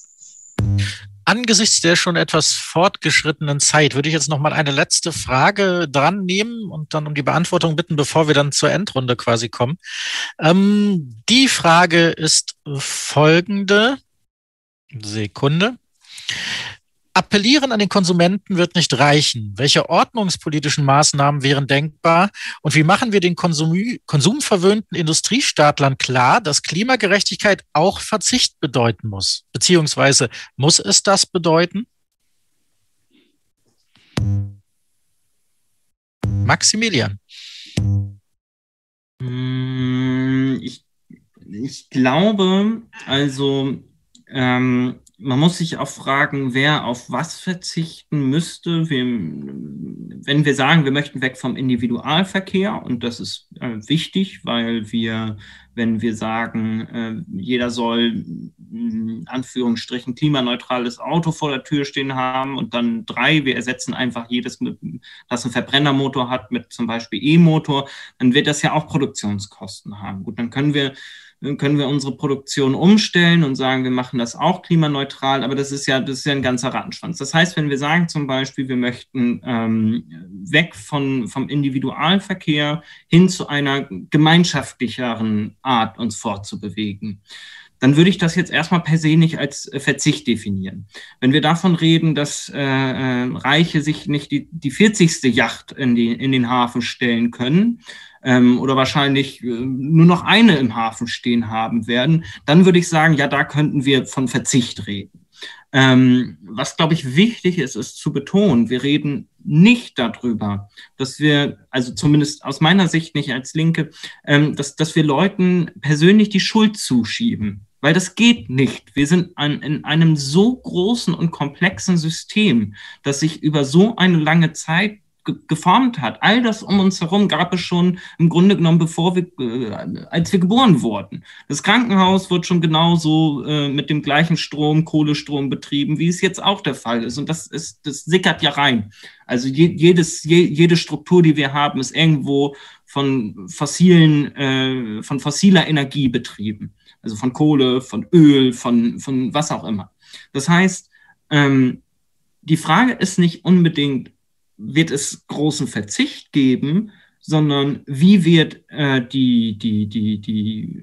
Speaker 1: Angesichts der schon etwas fortgeschrittenen Zeit würde ich jetzt noch mal eine letzte Frage dran nehmen und dann um die Beantwortung bitten, bevor wir dann zur Endrunde quasi kommen. Ähm, die Frage ist folgende. Sekunde. Appellieren an den Konsumenten wird nicht reichen. Welche ordnungspolitischen Maßnahmen wären denkbar? Und wie machen wir den Konsum- konsumverwöhnten Industriestaatlern klar, dass Klimagerechtigkeit auch Verzicht bedeuten muss? Beziehungsweise muss es das bedeuten? Maximilian.
Speaker 2: Ich, ich glaube, also ähm, man muss sich auch fragen, wer auf was verzichten müsste. Wir, wenn wir sagen, wir möchten weg vom Individualverkehr, und das ist äh, wichtig, weil wir, wenn wir sagen, äh, jeder soll in Anführungsstrichen klimaneutrales Auto vor der Tür stehen haben und dann drei, wir ersetzen einfach jedes, mit, das einen Verbrennermotor hat, mit zum Beispiel E-Motor, dann wird das ja auch Produktionskosten haben. Gut, dann können wir Dann können wir unsere Produktion umstellen und sagen, wir machen das auch klimaneutral, aber das ist ja, das ist ja ein ganzer Rattenschwanz. Das heißt, wenn wir sagen zum Beispiel, wir möchten ähm, weg von, vom Individualverkehr hin zu einer gemeinschaftlicheren Art, uns fortzubewegen, dann würde ich das jetzt erstmal per se nicht als Verzicht definieren. Wenn wir davon reden, dass äh, Reiche sich nicht die, die vierzigste Yacht in, die, in den Hafen stellen können, oder wahrscheinlich nur noch eine im Hafen stehen haben werden, dann würde ich sagen, ja, da könnten wir von Verzicht reden. Ähm, was, glaube ich, wichtig ist, ist zu betonen, wir reden nicht darüber, dass wir, also zumindest aus meiner Sicht nicht als Linke, ähm, dass, dass wir Leuten persönlich die Schuld zuschieben. Weil das geht nicht. Wir sind an, in einem so großen und komplexen System, das sich über so eine lange Zeit ge- geformt hat. All das um uns herum gab es schon im Grunde genommen, bevor wir, äh, als wir geboren wurden. Das Krankenhaus wird schon genauso äh, mit dem gleichen Strom, Kohlestrom betrieben, wie es jetzt auch der Fall ist. Und das ist, das sickert ja rein. Also je, jedes, je, jede Struktur, die wir haben, ist irgendwo von fossilen, äh, von fossiler Energie betrieben. Also von Kohle, von Öl, von, von was auch immer. Das heißt, ähm, die Frage ist nicht unbedingt, wird es großen Verzicht geben, sondern wie wird äh, die, die, die, die,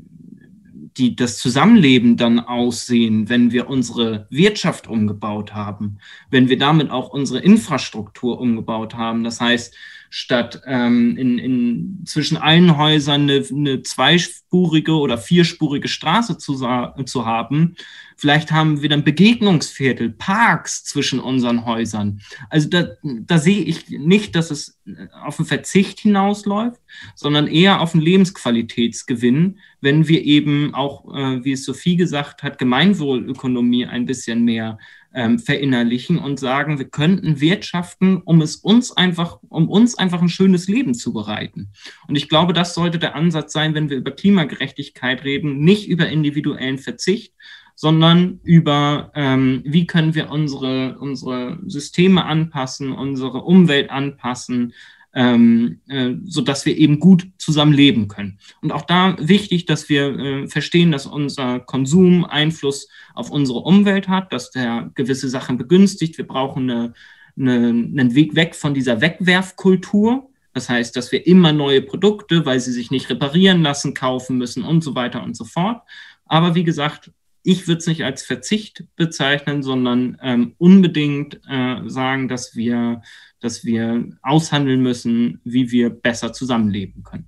Speaker 2: die, das Zusammenleben dann aussehen, wenn wir unsere Wirtschaft umgebaut haben, wenn wir damit auch unsere Infrastruktur umgebaut haben. Das heißt, statt ähm, in, in zwischen allen Häusern eine, eine zweispurige oder vierspurige Straße zu, zu haben, vielleicht haben wir dann Begegnungsviertel, Parks zwischen unseren Häusern. Also da, da sehe ich nicht, dass es auf den Verzicht hinausläuft, sondern eher auf einen Lebensqualitätsgewinn, wenn wir eben auch, äh, wie es Sophie gesagt hat, Gemeinwohlökonomie ein bisschen mehr ähm, verinnerlichen und sagen, wir könnten wirtschaften, um es uns einfach, um uns einfach ein schönes Leben zu bereiten. Und ich glaube, das sollte der Ansatz sein, wenn wir über Klimagerechtigkeit reden, nicht über individuellen Verzicht, sondern über, ähm, wie können wir unsere, unsere Systeme anpassen, unsere Umwelt anpassen, ähm, äh, sodass wir eben gut zusammen leben können. Und auch da wichtig, dass wir äh, verstehen, dass unser Konsum Einfluss auf unsere Umwelt hat, dass der gewisse Sachen begünstigt. Wir brauchen eine, eine, einen Weg weg von dieser Wegwerfkultur. Das heißt, dass wir immer neue Produkte, weil sie sich nicht reparieren lassen, kaufen müssen und so weiter und so fort. Aber wie gesagt, ich würde es nicht als Verzicht bezeichnen, sondern ähm, unbedingt äh, sagen, dass wir, dass wir aushandeln müssen, wie wir besser zusammenleben können.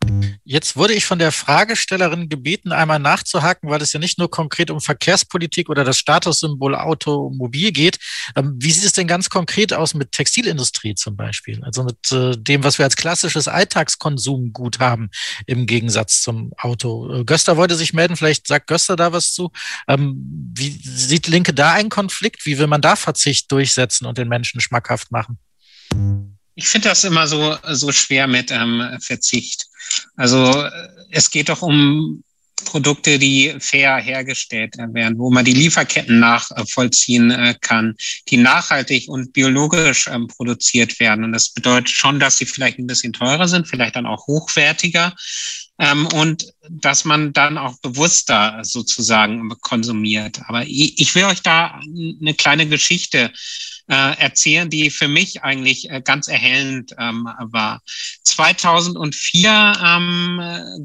Speaker 1: Jetzt wurde ich von der Fragestellerin gebeten, einmal nachzuhaken, weil es ja nicht nur konkret um Verkehrspolitik oder das Statussymbol Automobil geht. Wie sieht es denn ganz konkret aus mit Textilindustrie zum Beispiel? Also mit äh, dem, was wir als klassisches Alltagskonsumgut haben, im Gegensatz zum Auto. Göster wollte sich melden, vielleicht sagt Göster da was zu. Ähm, wie sieht Linke da einen Konflikt? Wie will man da Verzicht durchsetzen und den Menschen schmackhaft machen?
Speaker 4: Ich finde das immer so, so schwer mit ähm, Verzicht. Also es geht doch um Produkte, die fair hergestellt werden, wo man die Lieferketten nachvollziehen äh, kann, die nachhaltig und biologisch ähm, produziert werden. Und das bedeutet schon, dass sie vielleicht ein bisschen teurer sind, vielleicht dann auch hochwertiger. Ähm, und dass man dann auch bewusster sozusagen konsumiert. Aber ich, ich will euch da eine kleine Geschichte äh, erzählen, die für mich eigentlich äh, ganz erhellend ähm, war. zweitausendvier ähm,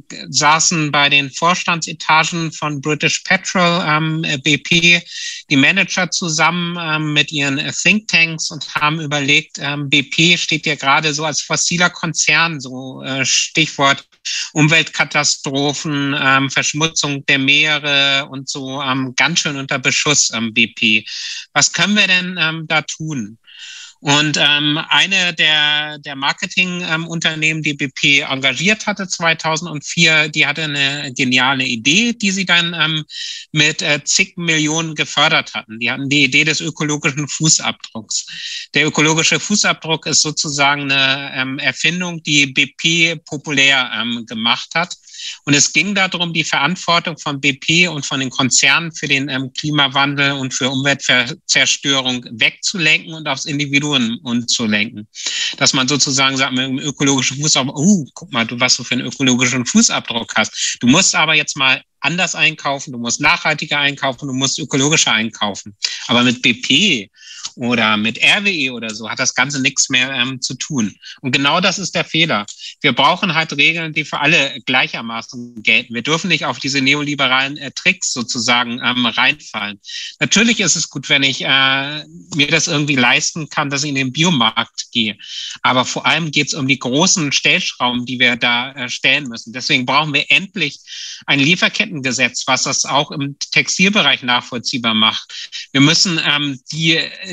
Speaker 4: saßen bei den Vorstandsetagen von British Petrol, ähm, B P, die Manager zusammen ähm, mit ihren Thinktanks und haben überlegt, ähm, B P steht ja gerade so als fossiler Konzern, so äh, Stichwort Umweltkatastrophen, ähm, Verschmutzung der Meere und so ähm, ganz schön unter Beschuss am ähm, B P. Was können wir denn ähm, da tun? Und ähm, eine der, der Marketingunternehmen, ähm, die B P engagiert hatte zweitausendvier, die hatte eine geniale Idee, die sie dann ähm, mit äh, zig Millionen gefördert hatten. Die hatten die Idee des ökologischen Fußabdrucks. Der ökologische Fußabdruck ist sozusagen eine ähm, Erfindung, die B P populär ähm, gemacht hat. Und es ging darum, die Verantwortung von B P und von den Konzernen für den ähm, Klimawandel und für Umweltzerstörung wegzulenken und aufs Individuum umzulenken. Dass man sozusagen sagt, mit dem ökologischen Fußabdruck, uh, guck mal, du, was du für einen ökologischen Fußabdruck hast. Du musst aber jetzt mal anders einkaufen, du musst nachhaltiger einkaufen, du musst ökologischer einkaufen. Aber mit B P oder mit R W E oder so hat das Ganze nichts mehr ähm, zu tun. Und genau das ist der Fehler. Wir brauchen halt Regeln, die für alle gleichermaßen gelten. Wir dürfen nicht auf diese neoliberalen äh, Tricks sozusagen ähm, reinfallen. Natürlich ist es gut, wenn ich äh, mir das irgendwie leisten kann, dass ich in den Biomarkt gehe. Aber vor allem geht es um die großen Stellschrauben, die wir da äh, stellen müssen. Deswegen brauchen wir endlich ein Lieferkettengesetz, was das auch im Textilbereich nachvollziehbar macht. Wir müssen ähm, die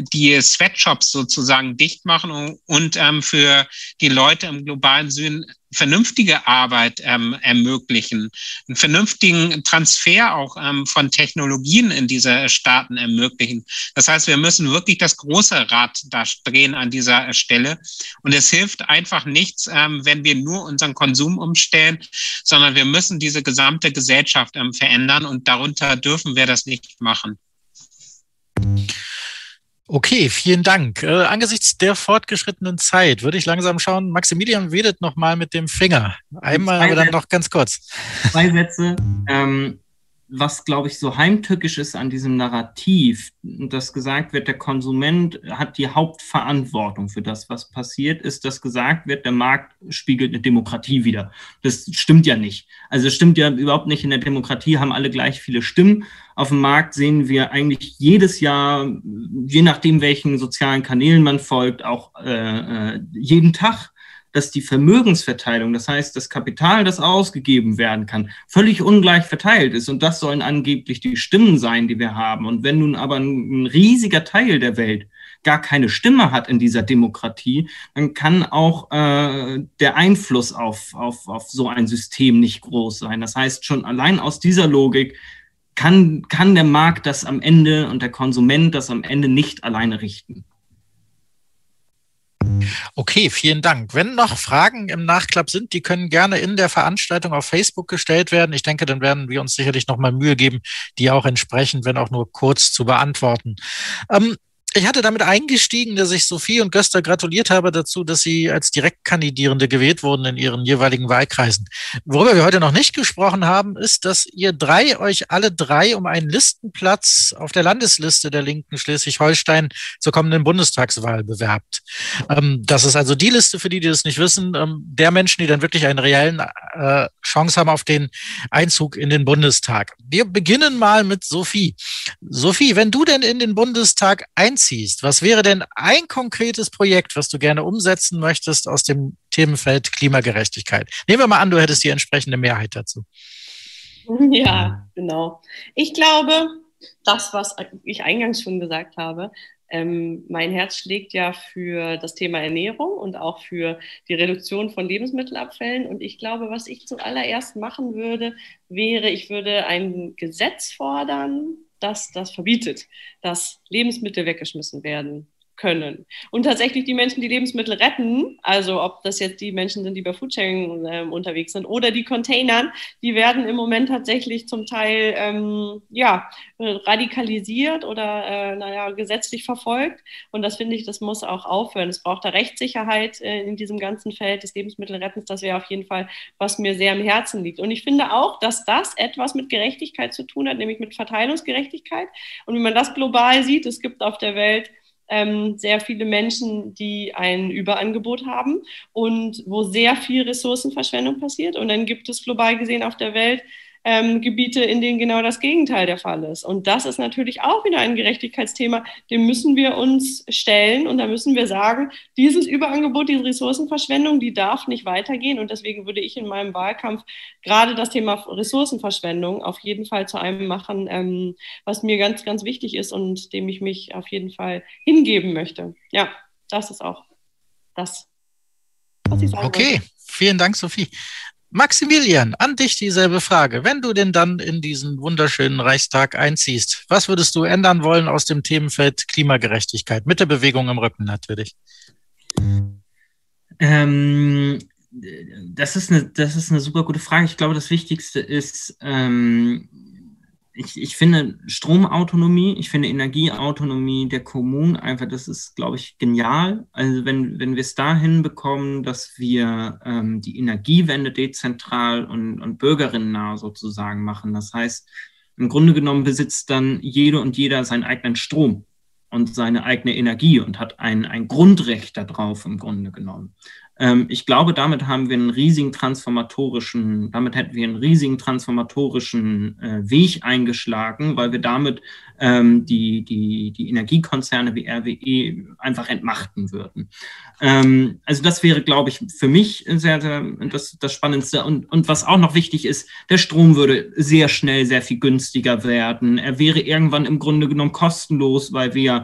Speaker 4: die Sweatshops sozusagen dicht machen und, und ähm, für die Leute im globalen Süden vernünftige Arbeit ähm, ermöglichen, einen vernünftigen Transfer auch ähm, von Technologien in diese Staaten ermöglichen. Das heißt, wir müssen wirklich das große Rad da drehen an dieser Stelle. Und es hilft einfach nichts, ähm, wenn wir nur unseren Konsum umstellen, sondern wir müssen diese gesamte Gesellschaft ähm, verändern und darunter dürfen wir das nicht machen.
Speaker 1: Okay, vielen Dank. Äh, angesichts der fortgeschrittenen Zeit würde ich langsam schauen. Maximilian wedelt noch mal mit dem Finger. Einmal, aber dann noch ganz kurz.
Speaker 2: Zwei Sätze. Ähm, was, glaube ich, so heimtückisch ist an diesem Narrativ, dass gesagt wird, der Konsument hat die Hauptverantwortung für das, was passiert, ist, dass gesagt wird, der Markt spiegelt eine Demokratie wider. Das stimmt ja nicht. Also es stimmt ja überhaupt nicht. In der Demokratie haben alle gleich viele Stimmen. Auf dem Markt sehen wir eigentlich jedes Jahr, je nachdem, welchen sozialen Kanälen man folgt, auch äh, jeden Tag, dass die Vermögensverteilung, das heißt das Kapital, das ausgegeben werden kann, völlig ungleich verteilt ist. Und das sollen angeblich die Stimmen sein, die wir haben. Und wenn nun aber ein, ein riesiger Teil der Welt gar keine Stimme hat in dieser Demokratie, dann kann auch äh, der Einfluss auf, auf, auf so ein System nicht groß sein. Das heißt, schon allein aus dieser Logik kann, kann der Markt das am Ende und der Konsument das am Ende nicht alleine richten.
Speaker 1: Okay, vielen Dank. Wenn noch Fragen im Nachklapp sind, die können gerne in der Veranstaltung auf Facebook gestellt werden. Ich denke, dann werden wir uns sicherlich noch mal Mühe geben, die auch entsprechend, wenn auch nur kurz, zu beantworten. Ähm, Ich hatte damit eingestiegen, dass ich Sophie und Gösta gratuliert habe dazu, dass sie als Direktkandidierende gewählt wurden in ihren jeweiligen Wahlkreisen. Worüber wir heute noch nicht gesprochen haben, ist, dass ihr drei euch alle drei um einen Listenplatz auf der Landesliste der Linken Schleswig-Holstein zur kommenden Bundestagswahl bewerbt. Ähm, das ist also die Liste, für die, die das nicht wissen, ähm, der Menschen, die dann wirklich eine reellen äh, Chance haben auf den Einzug in den Bundestag. Wir beginnen mal mit Sophie. Sophie, wenn du denn in den Bundestag einziehst, was wäre denn ein konkretes Projekt, was du gerne umsetzen möchtest aus dem Themenfeld Klimagerechtigkeit? Nehmen wir mal an, du hättest die entsprechende Mehrheit dazu.
Speaker 3: Ja, genau. Ich glaube, das, was ich eingangs schon gesagt habe, ähm, mein Herz schlägt ja für das Thema Ernährung und auch für die Reduktion von Lebensmittelabfällen. Und ich glaube, was ich zuallererst machen würde, wäre, ich würde ein Gesetz fordern, dass das verbietet, dass Lebensmittel weggeschmissen werden können. Und tatsächlich die Menschen, die Lebensmittel retten, also ob das jetzt die Menschen sind, die bei Foodsharing äh, unterwegs sind oder die Containern, die werden im Moment tatsächlich zum Teil ähm, ja, radikalisiert oder äh, naja, gesetzlich verfolgt. Und das finde ich, das muss auch aufhören. Es braucht da Rechtssicherheit äh, in diesem ganzen Feld des Lebensmittelrettens. Das wäre auf jeden Fall, was mir sehr am Herzen liegt. Und ich finde auch, dass das etwas mit Gerechtigkeit zu tun hat, nämlich mit Verteilungsgerechtigkeit. Und wenn man das global sieht, es gibt auf der Welt Ähm, sehr viele Menschen, die ein Überangebot haben und wo sehr viel Ressourcenverschwendung passiert. Und dann gibt es global gesehen auf der Welt ähm, Gebiete, in denen genau das Gegenteil der Fall ist. Und das ist natürlich auch wieder ein Gerechtigkeitsthema, dem müssen wir uns stellen. Und da müssen wir sagen, dieses Überangebot, diese Ressourcenverschwendung, die darf nicht weitergehen. Und deswegen würde ich in meinem Wahlkampf gerade das Thema Ressourcenverschwendung auf jeden Fall zu einem machen, ähm, was mir ganz, ganz wichtig ist und dem ich mich auf jeden Fall hingeben möchte. Ja, das ist auch das, was ich sagen
Speaker 1: Okay, wollte. Vielen Dank, Sophie. Maximilian, an dich dieselbe Frage. Wenn du denn dann in diesen wunderschönen Reichstag einziehst, was würdest du ändern wollen aus dem Themenfeld Klimagerechtigkeit? Mit der Bewegung im Rücken natürlich.
Speaker 2: Ähm, das ist eine, das ist eine super gute Frage. Ich glaube, das Wichtigste ist, ähm, ich, ich finde Stromautonomie, ich finde Energieautonomie der Kommunen einfach, das ist, glaube ich, genial. Also wenn, wenn wir es dahin bekommen, dass wir ähm, die Energiewende dezentral und, und bürgerinnennah sozusagen machen. Das heißt, im Grunde genommen besitzt dann jede und jeder seinen eigenen Strom und seine eigene Energie und hat ein, ein Grundrecht darauf im Grunde genommen. Ähm, ich glaube, damit haben wir einen riesigen transformatorischen, damit hätten wir einen riesigen transformatorischen äh, Weg eingeschlagen, weil wir damit ähm, die, die, die Energiekonzerne wie R W E einfach entmachten würden. Ähm, also das wäre, glaube ich, für mich sehr, sehr das, das Spannendste. Und, und was auch noch wichtig ist, der Strom würde sehr schnell sehr viel günstiger werden. Er wäre irgendwann im Grunde genommen kostenlos, weil wir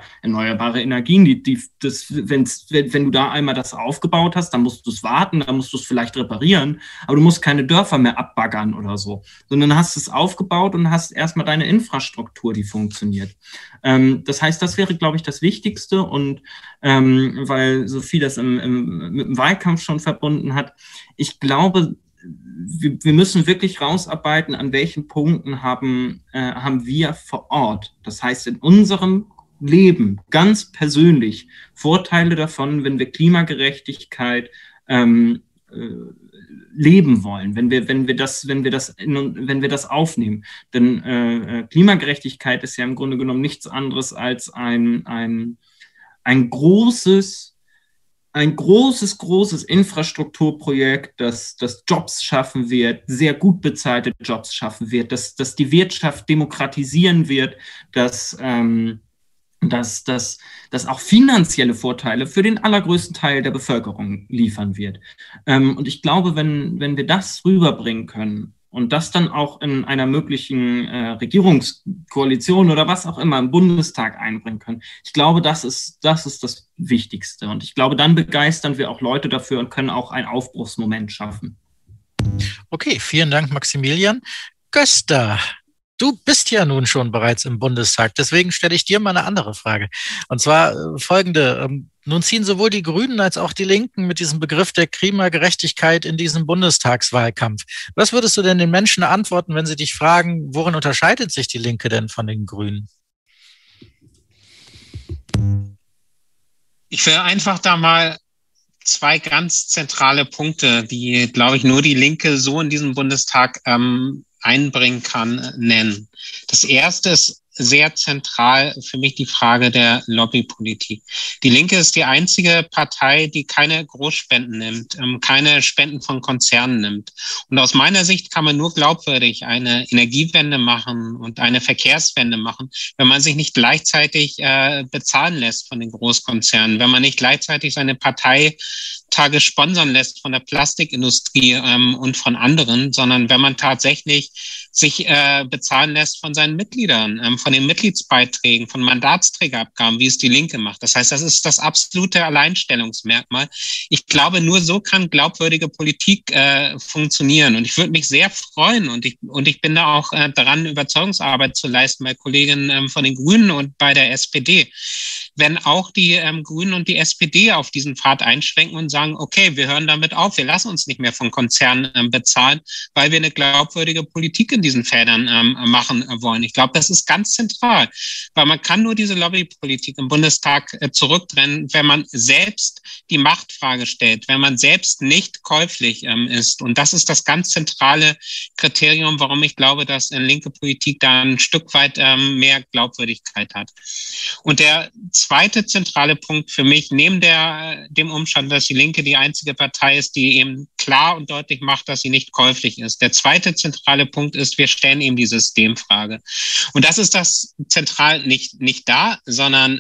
Speaker 2: oder erneuerbare Energien. Die, die, das, wenn's, wenn, wenn du da einmal das aufgebaut hast, dann musst du es warten, dann musst du es vielleicht reparieren, aber du musst keine Dörfer mehr abbaggern oder so, sondern hast es aufgebaut und hast erstmal deine Infrastruktur, die funktioniert. Ähm, das heißt, das wäre, glaube ich, das Wichtigste, und ähm, weil Sophie das im, im, mit dem Wahlkampf schon verbunden hat, ich glaube, wir, wir müssen wirklich rausarbeiten, an welchen Punkten haben, äh, haben wir vor Ort, das heißt in unserem Leben ganz persönlich Vorteile davon, wenn wir Klimagerechtigkeit ähm, äh, leben wollen, wenn wir, wenn wir das, wenn wir das, in, wenn wir das aufnehmen. Denn äh, Klimagerechtigkeit ist ja im Grunde genommen nichts anderes als ein, ein, ein großes, ein großes, großes Infrastrukturprojekt, das, das Jobs schaffen wird, sehr gut bezahlte Jobs schaffen wird, das, das die Wirtschaft demokratisieren wird, das ähm, dass das dass auch finanzielle Vorteile für den allergrößten Teil der Bevölkerung liefern wird. Ähm, und ich glaube, wenn, wenn wir das rüberbringen können und das dann auch in einer möglichen äh, Regierungskoalition oder was auch immer im Bundestag einbringen können, ich glaube, das ist, das ist das Wichtigste. Und ich glaube, dann begeistern wir auch Leute dafür und können auch einen Aufbruchsmoment schaffen.
Speaker 1: Okay, vielen Dank, Maximilian. Gösta, du bist ja nun schon bereits im Bundestag, deswegen stelle ich dir mal eine andere Frage. Und zwar äh, folgende. Ähm, nun ziehen sowohl die Grünen als auch die Linken mit diesem Begriff der Klimagerechtigkeit in diesen Bundestagswahlkampf. Was würdest du denn den Menschen antworten, wenn sie dich fragen, worin unterscheidet sich die Linke denn von den Grünen?
Speaker 4: Ich will einfach da mal zwei ganz zentrale Punkte, die, glaube ich, nur die Linke so in diesem Bundestag ähm, einbringen kann, nennen. Das erste ist sehr zentral für mich die Frage der Lobbypolitik. Die Linke ist die einzige Partei, die keine Großspenden nimmt, keine Spenden von Konzernen nimmt. Und aus meiner Sicht kann man nur glaubwürdig eine Energiewende machen und eine Verkehrswende machen, wenn man sich nicht gleichzeitig äh, bezahlen lässt von den Großkonzernen, wenn man nicht gleichzeitig seine Parteitage sponsern lässt von der Plastikindustrie ähm, und von anderen, sondern wenn man tatsächlich sich äh, bezahlen lässt von seinen Mitgliedern, ähm, von den Mitgliedsbeiträgen, von Mandatsträgerabgaben, wie es die Linke macht. Das heißt, das ist das absolute Alleinstellungsmerkmal. Ich glaube, nur so kann glaubwürdige Politik äh, funktionieren. Und ich würde mich sehr freuen, und ich, und ich bin da auch äh, daran, Überzeugungsarbeit zu leisten bei Kolleginnen ähm, von den Grünen und bei der S P D, wenn auch die ähm, Grünen und die S P D auf diesen Pfad einschwenken und sagen, okay, wir hören damit auf, wir lassen uns nicht mehr von Konzernen ähm, bezahlen, weil wir eine glaubwürdige Politik in diesen Feldern ähm, machen äh, wollen. Ich glaube, das ist ganz zentral, weil man kann nur diese Lobbypolitik im Bundestag äh, zurücktrennen, wenn man selbst die Machtfrage stellt, wenn man selbst nicht käuflich ähm, ist. Und das ist das ganz zentrale Kriterium, warum ich glaube, dass äh, linke Politik da ein Stück weit ähm, mehr Glaubwürdigkeit hat. Und der zweite zentrale Punkt für mich, neben der, dem Umstand, dass die Linke die einzige Partei ist, die eben klar und deutlich macht, dass sie nicht käuflich ist. Der zweite zentrale Punkt ist, wir stellen eben die Systemfrage. Und das ist das zentral nicht, nicht da, sondern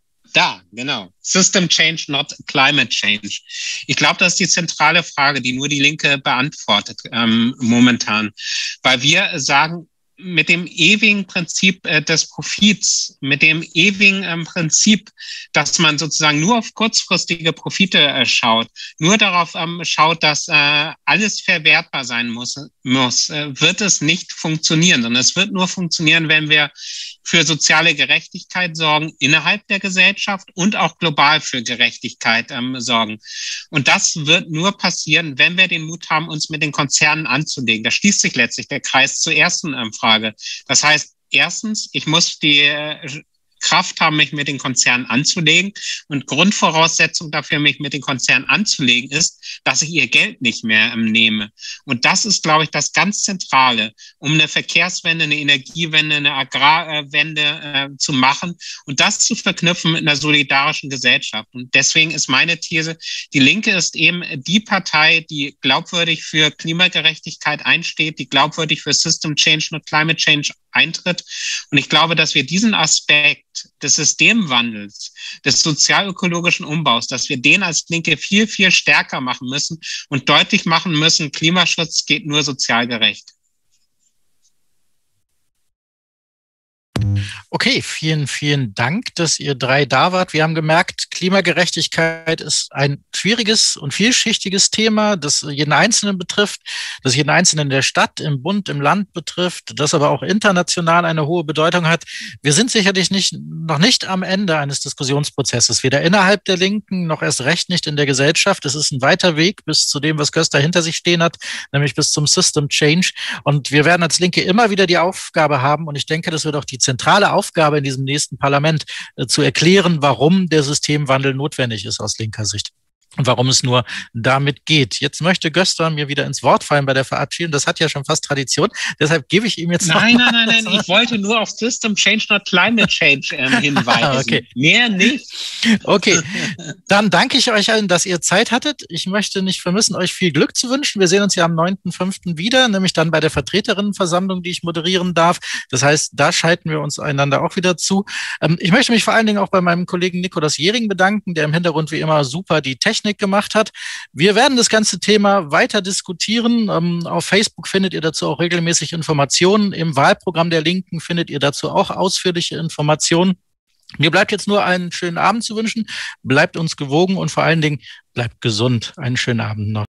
Speaker 4: da, genau. System Change, not Climate Change. Ich glaube, das ist die zentrale Frage, die nur die Linke beantwortet ähm, momentan. Weil wir sagen, mit dem ewigen Prinzip äh, des Profits, mit dem ewigen ähm, Prinzip, dass man sozusagen nur auf kurzfristige Profite äh, schaut, nur darauf ähm, schaut, dass äh, alles verwertbar sein muss, muss äh, wird es nicht funktionieren, sondern es wird nur funktionieren, wenn wir für soziale Gerechtigkeit sorgen innerhalb der Gesellschaft und auch global für Gerechtigkeit ähm, sorgen. Und das wird nur passieren, wenn wir den Mut haben, uns mit den Konzernen anzulegen. Da schließt sich letztlich der Kreis zur ersten ähm, Frage. Das heißt, erstens, ich muss die äh, Kraft haben, mich mit den Konzernen anzulegen. Und Grundvoraussetzung dafür, mich mit den Konzernen anzulegen, ist, dass ich ihr Geld nicht mehr ähm, nehme. Und das ist, glaube ich, das ganz Zentrale, um eine Verkehrswende, eine Energiewende, eine Agrarwende äh, zu machen und das zu verknüpfen mit einer solidarischen Gesellschaft. Und deswegen ist meine These, die Linke ist eben die Partei, die glaubwürdig für Klimagerechtigkeit einsteht, die glaubwürdig für System Change und Climate Change eintritt. Und ich glaube, dass wir diesen Aspekt des Systemwandels, des sozialökologischen Umbaus, dass wir den als Linke viel, viel stärker machen müssen und deutlich machen müssen, Klimaschutz geht nur sozial gerecht.
Speaker 1: Okay, vielen, vielen Dank, dass ihr drei da wart. Wir haben gemerkt, Klimagerechtigkeit ist ein schwieriges und vielschichtiges Thema, das jeden Einzelnen betrifft, das jeden Einzelnen in der Stadt, im Bund, im Land betrifft, das aber auch international eine hohe Bedeutung hat. Wir sind sicherlich nicht, noch nicht am Ende eines Diskussionsprozesses, weder innerhalb der Linken noch erst recht nicht in der Gesellschaft. Es ist ein weiter Weg bis zu dem, was Gösta hinter sich stehen hat, nämlich bis zum System Change. Und wir werden als Linke immer wieder die Aufgabe haben, und ich denke, das wird auch die zentrale Aufgabe in diesem nächsten Parlament, äh, zu erklären, warum der Systemwandel notwendig ist aus linker Sicht. Und warum es nur damit geht. Jetzt möchte Gösta mir wieder ins Wort fallen bei der Verabschiedung. Das hat ja schon fast Tradition. Deshalb gebe ich ihm jetzt noch
Speaker 4: Nein, nein, nein, nein. Ich wollte nur auf System Change, not Climate Change ähm, hinweisen.
Speaker 1: Okay.
Speaker 4: Mehr nicht.
Speaker 1: Okay, dann danke ich euch allen, dass ihr Zeit hattet. Ich möchte nicht vermissen, euch viel Glück zu wünschen. Wir sehen uns ja am neunten fünften wieder, nämlich dann bei der Vertreterinnenversammlung, die ich moderieren darf. Das heißt, da schalten wir uns einander auch wieder zu. Ähm, ich möchte mich vor allen Dingen auch bei meinem Kollegen Nikolaus Jering bedanken, der im Hintergrund wie immer super die Technik gemacht hat. Wir werden das ganze Thema weiter diskutieren. Ähm, auf Facebook findet ihr dazu auch regelmäßig Informationen. Im Wahlprogramm der Linken findet ihr dazu auch ausführliche Informationen. Mir bleibt jetzt nur einen schönen Abend zu wünschen. Bleibt uns gewogen und vor allen Dingen bleibt gesund. Einen schönen Abend noch.